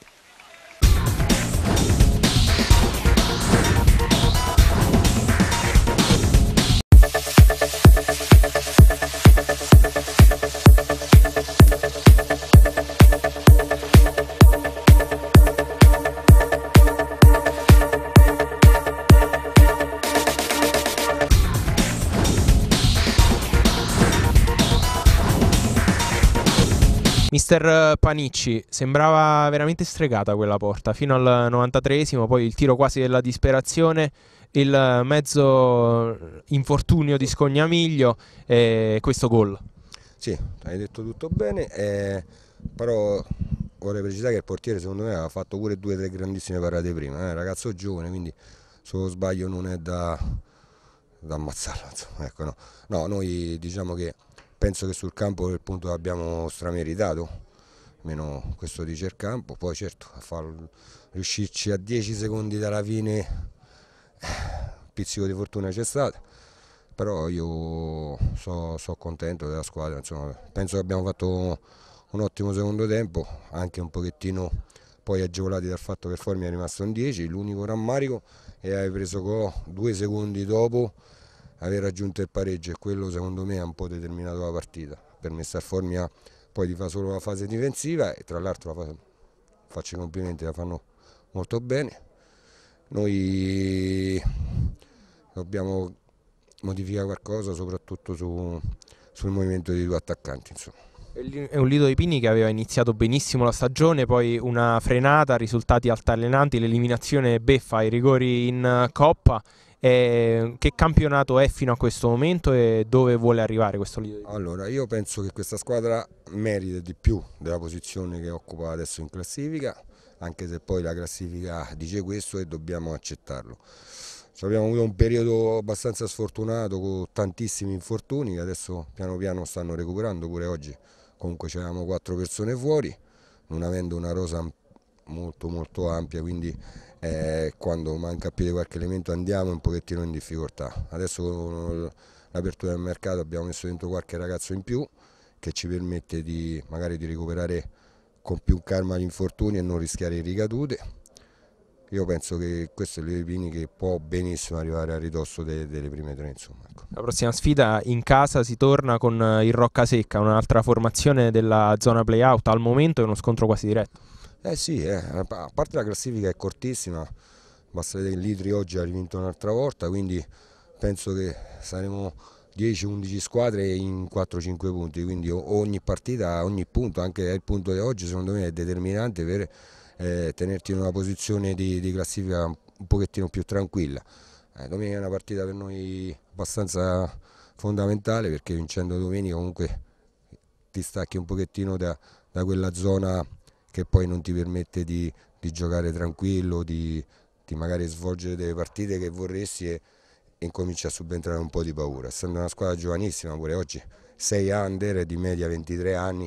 Mister Panicci, sembrava veramente stregata quella porta fino al novantatreesimo, poi il tiro quasi della disperazione, il mezzo infortunio di Scognamiglio e questo gol. Sì, hai detto tutto bene, eh, però vorrei precisare che il portiere secondo me aveva fatto pure due o tre grandissime parate prima, è eh, un ragazzo giovane, quindi se lo sbaglio non è da, da ammazzarlo, insomma, ecco, no. No, noi diciamo che penso che sul campo il punto l'abbiamo strameritato, meno questo dice il campo, poi certo a far, riuscirci a dieci secondi dalla fine, un pizzico di fortuna c'è stata, però io sono so contento della squadra, insomma, penso che abbiamo fatto un ottimo secondo tempo, anche un pochettino poi agevolati dal fatto che Formia è rimasto in dieci, l'unico rammarico è aver preso gol due secondi dopo aver raggiunto il pareggio, e quello secondo me ha un po' determinato la partita, ha permesso al Formia poi di fare solo la fase difensiva, e tra l'altro faccio i complimenti, la fanno molto bene. Noi dobbiamo modificare qualcosa soprattutto su, sul movimento dei due attaccanti, insomma. È un Lido dei Pini che aveva iniziato benissimo la stagione, poi una frenata, risultati altalenanti, l'eliminazione beffa ai rigori in Coppa. Eh, che campionato è fino a questo momento e dove vuole arrivare questo Lido dei Pini? Allora, io penso che questa squadra merita di più della posizione che occupa adesso in classifica, anche se poi la classifica dice questo e dobbiamo accettarlo. Abbiamo avuto un periodo abbastanza sfortunato con tantissimi infortuni che adesso piano piano stanno recuperando, pure oggi comunque c'eravamo quattro persone fuori, non avendo una rosa molto molto ampia, quindi eh, quando manca più di qualche elemento andiamo un pochettino in difficoltà. Adesso con l'apertura del mercato abbiamo messo dentro qualche ragazzo in più che ci permette di magari di recuperare con più calma gli infortuni e non rischiare ricadute. Io penso che questo è il Pini che può benissimo arrivare a ridosso de delle prime tre, insomma, ecco. La prossima sfida in casa si torna con il Roccasecca, un'altra formazione della zona play-out, al momento è uno scontro quasi diretto. Eh sì, eh, a parte la classifica è cortissima, basta vedere che l'Itri oggi ha rivinto un'altra volta, quindi penso che saremo dieci undici squadre in quattro cinque punti, quindi ogni partita, ogni punto, anche il punto di oggi secondo me è determinante per eh, tenerti in una posizione di, di classifica un pochettino più tranquilla. Eh, domenica è una partita per noi abbastanza fondamentale, perché vincendo domenica comunque ti stacchi un pochettino da, da quella zona che poi non ti permette di, di giocare tranquillo, di, di magari svolgere delle partite che vorresti, e, e incominci a subentrare un po' di paura. Essendo una squadra giovanissima, pure oggi sei under di media ventitré anni,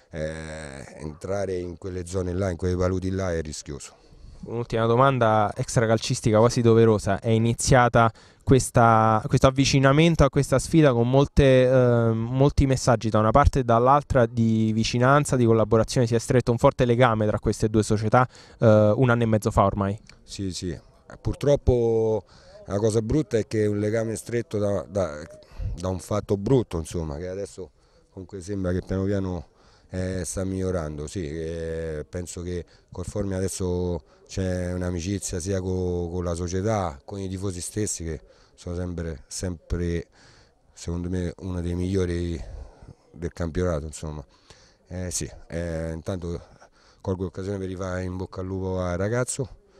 eh, entrare in quelle zone là, in quei paludi là è rischioso. Un'ultima domanda extracalcistica quasi doverosa: è iniziata questa, questo avvicinamento a questa sfida con molte, eh, molti messaggi da una parte e dall'altra di vicinanza, di collaborazione, si è stretto un forte legame tra queste due società eh, un anno e mezzo fa ormai? Sì, sì, purtroppo la cosa brutta è che è un legame stretto da, da, da un fatto brutto, insomma, che adesso comunque sembra che piano piano eh, sta migliorando. Sì, eh, penso che col Formia adesso c'è un'amicizia sia con, con la società, con i tifosi stessi, che sono sempre, sempre secondo me uno dei migliori del campionato, insomma. Eh, sì, eh, intanto colgo l'occasione per rifare in bocca al lupo al ragazzo,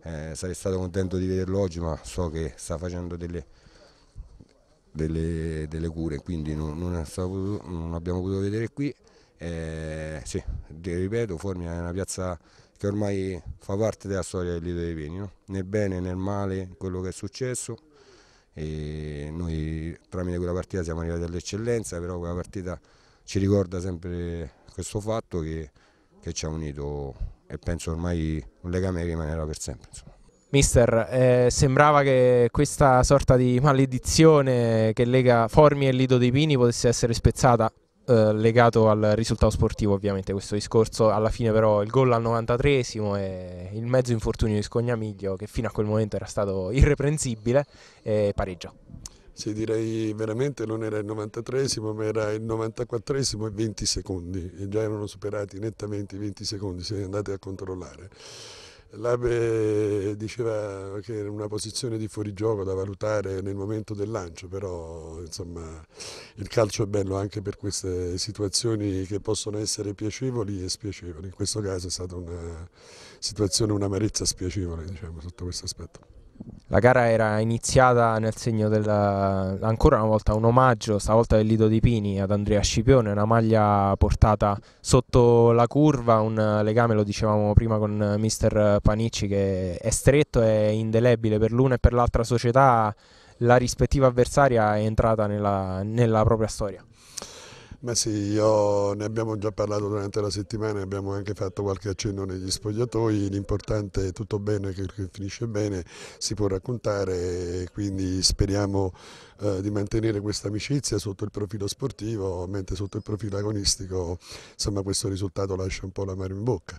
eh, sarei stato contento di vederlo oggi, ma so che sta facendo delle, delle, delle cure, quindi non, non, è stato potuto, non abbiamo potuto vedere qui. Eh, sì, ripeto, Formia è una piazza che ormai fa parte della storia del Lido dei Pini, no? Nel bene, nel male, quello che è successo, e noi tramite quella partita siamo arrivati all'eccellenza, però quella partita ci ricorda sempre questo fatto che, che ci ha unito, e penso ormai un legame che rimanerà per sempre, insomma. Mister, eh, sembrava che questa sorta di maledizione che lega Formia e Lido dei Pini potesse essere spezzata, eh, legato al risultato sportivo, ovviamente questo discorso. Alla fine però il gol al novantatreesimo e il mezzo infortunio di Scognamiglio, che fino a quel momento era stato irreprensibile, eh, pareggia. Sì, direi veramente non era il novantatreesimo, ma era il novantaquattresimo e venti secondi, e già erano superati nettamente i venti secondi, se andate a controllare. L'Abe diceva che era una posizione di fuorigioco da valutare nel momento del lancio, però insomma il calcio è bello anche per queste situazioni che possono essere piacevoli e spiacevoli. In questo caso è stata una situazione, un'amarezza spiacevole, diciamo, sotto questo aspetto. La gara era iniziata nel segno del, ancora una volta un omaggio, stavolta del Lido dei Pini, ad Andrea Scipione, una maglia portata sotto la curva, un legame, lo dicevamo prima con mister Panicci, che è stretto e indelebile per l'una e per l'altra società. La rispettiva avversaria è entrata nella, nella propria storia. Ma sì, io, ne abbiamo già parlato durante la settimana, abbiamo anche fatto qualche accenno negli spogliatoi, l'importante è tutto bene, che, che finisce bene, si può raccontare, quindi speriamo eh, di mantenere questa amicizia sotto il profilo sportivo, mentre sotto il profilo agonistico insomma, questo risultato lascia un po' l'amaro in bocca,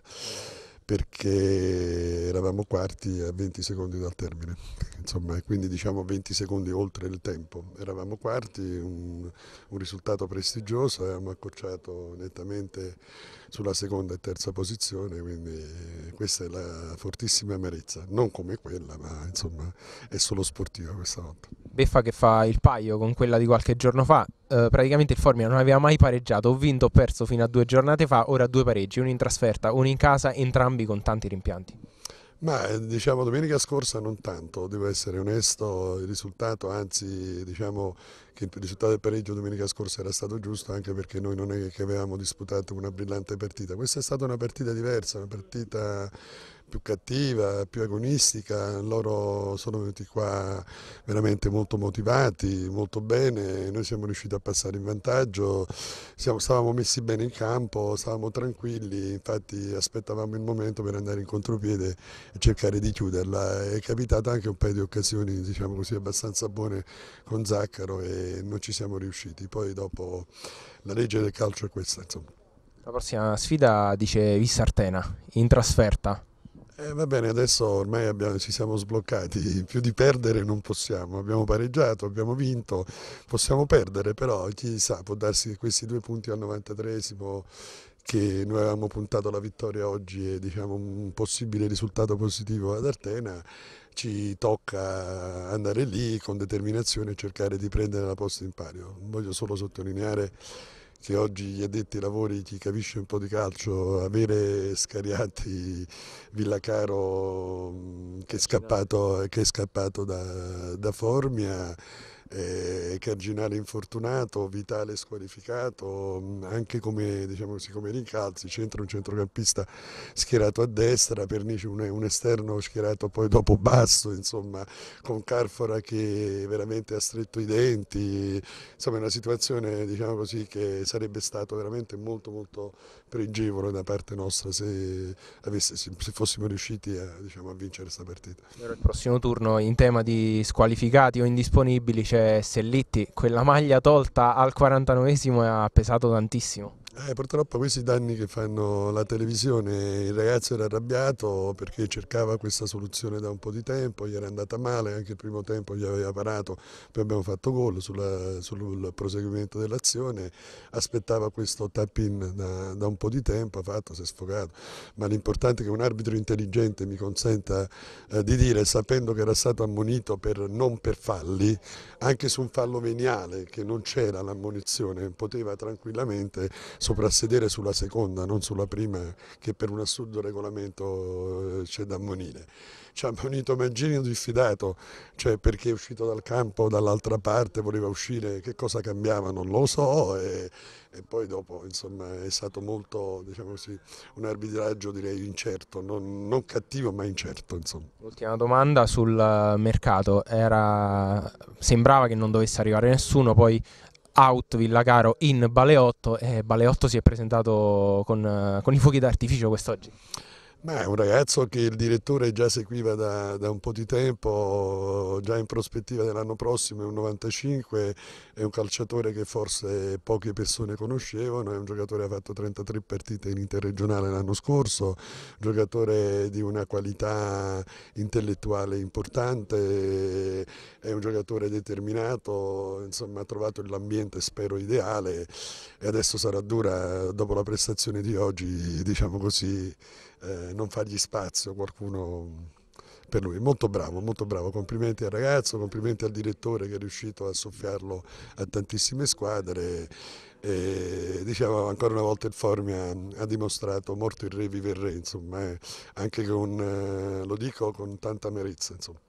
perché eravamo quarti a venti secondi dal termine, insomma, quindi diciamo venti secondi oltre il tempo. Eravamo quarti, un, un risultato prestigioso, avevamo accorciato nettamente sulla seconda e terza posizione, quindi questa è la fortissima amarezza, non come quella, ma insomma è solo sportiva questa volta. Beffa che fa il paio con quella di qualche giorno fa, eh, praticamente il Formia non aveva mai pareggiato, ho vinto o perso fino a due giornate fa, ora due pareggi, uno in trasferta, uno in casa, entrambi con tanti rimpianti. Ma diciamo domenica scorsa non tanto, devo essere onesto, il risultato, anzi diciamo che il risultato del pareggio domenica scorsa era stato giusto, anche perché noi non è che avevamo disputato una brillante partita, questa è stata una partita diversa, una partita più cattiva, più agonistica, loro sono venuti qua veramente molto motivati, molto bene, noi siamo riusciti a passare in vantaggio, siamo, stavamo messi bene in campo, stavamo tranquilli, infatti aspettavamo il momento per andare in contropiede e cercare di chiuderla. È capitato anche un paio di occasioni, diciamo così, abbastanza buone con Zaccaro e non ci siamo riusciti, poi dopo la legge del calcio è questa, insomma. La prossima sfida dice Vissartena, in trasferta. Eh, va bene, adesso ormai abbiamo, ci siamo sbloccati, più di perdere non possiamo, abbiamo pareggiato, abbiamo vinto, possiamo perdere, però chi sa, può darsi che questi due punti al novantatreesimo, che noi avevamo puntato la vittoria oggi e diciamo un possibile risultato positivo ad Artena, ci tocca andare lì con determinazione e cercare di prendere la posta in palio. Voglio solo sottolineare che oggi gli addetti ai lavori, chi capisce un po' di calcio, avere Scariati, Villacaro che è scappato, che è scappato da, da Formia, eh, Carginale infortunato, Vitale squalificato, anche come, diciamo così, come rincalzi, centro un centrocampista schierato a destra, Pernici un, un esterno schierato poi dopo basso, insomma, con Carfora che veramente ha stretto i denti, insomma è una situazione, diciamo così, che sarebbe stato veramente molto molto pregevole da parte nostra se, avesse, se fossimo riusciti a, diciamo, a vincere questa partita. Il prossimo turno in tema di squalificati o indisponibili c'è Sellitti, quella maglia tolta al quarantanovesimo ha pesato tantissimo. Eh, purtroppo questi danni che fanno la televisione, il ragazzo era arrabbiato perché cercava questa soluzione da un po' di tempo, gli era andata male, anche il primo tempo gli aveva parato, poi abbiamo fatto gol sulla, sul proseguimento dell'azione, aspettava questo tap-in da, da un po' di tempo, ha fatto, si è sfogato, ma l'importante è che un arbitro intelligente mi consenta eh, di dire, sapendo che era stato ammonito per, non per falli, anche su un fallo veniale che non c'era l'ammonizione, poteva tranquillamente soprassedere sulla seconda, non sulla prima, che per un assurdo regolamento c'è da ammonire. Ci ha ammonito Mancini diffidato, cioè perché è uscito dal campo dall'altra parte, voleva uscire, che cosa cambiava non lo so, e, e poi dopo insomma è stato molto, diciamo così, un arbitraggio direi incerto, non, non cattivo ma incerto. Ultima domanda sul mercato, era, sembrava che non dovesse arrivare nessuno, poi out Villacaro in Baleotto, e Baleotto si è presentato con, con i fuochi d'artificio quest'oggi. Ma è un ragazzo che il direttore già seguiva da, da un po' di tempo, già in prospettiva dell'anno prossimo, è un novantacinque, è un calciatore che forse poche persone conoscevano, è un giocatore che ha fatto trentatré partite in interregionale l'anno scorso, un giocatore di una qualità intellettuale importante, è un giocatore determinato, insomma ha trovato l'ambiente spero ideale e adesso sarà dura dopo la prestazione di oggi, diciamo così, Eh, non fargli spazio qualcuno per lui. Molto bravo, molto bravo, complimenti al ragazzo, complimenti al direttore che è riuscito a soffiarlo a tantissime squadre e diciamo ancora una volta il Formia ha dimostrato morto il re vive il re, insomma, eh, anche con, eh, lo dico con tanta amarezza, insomma.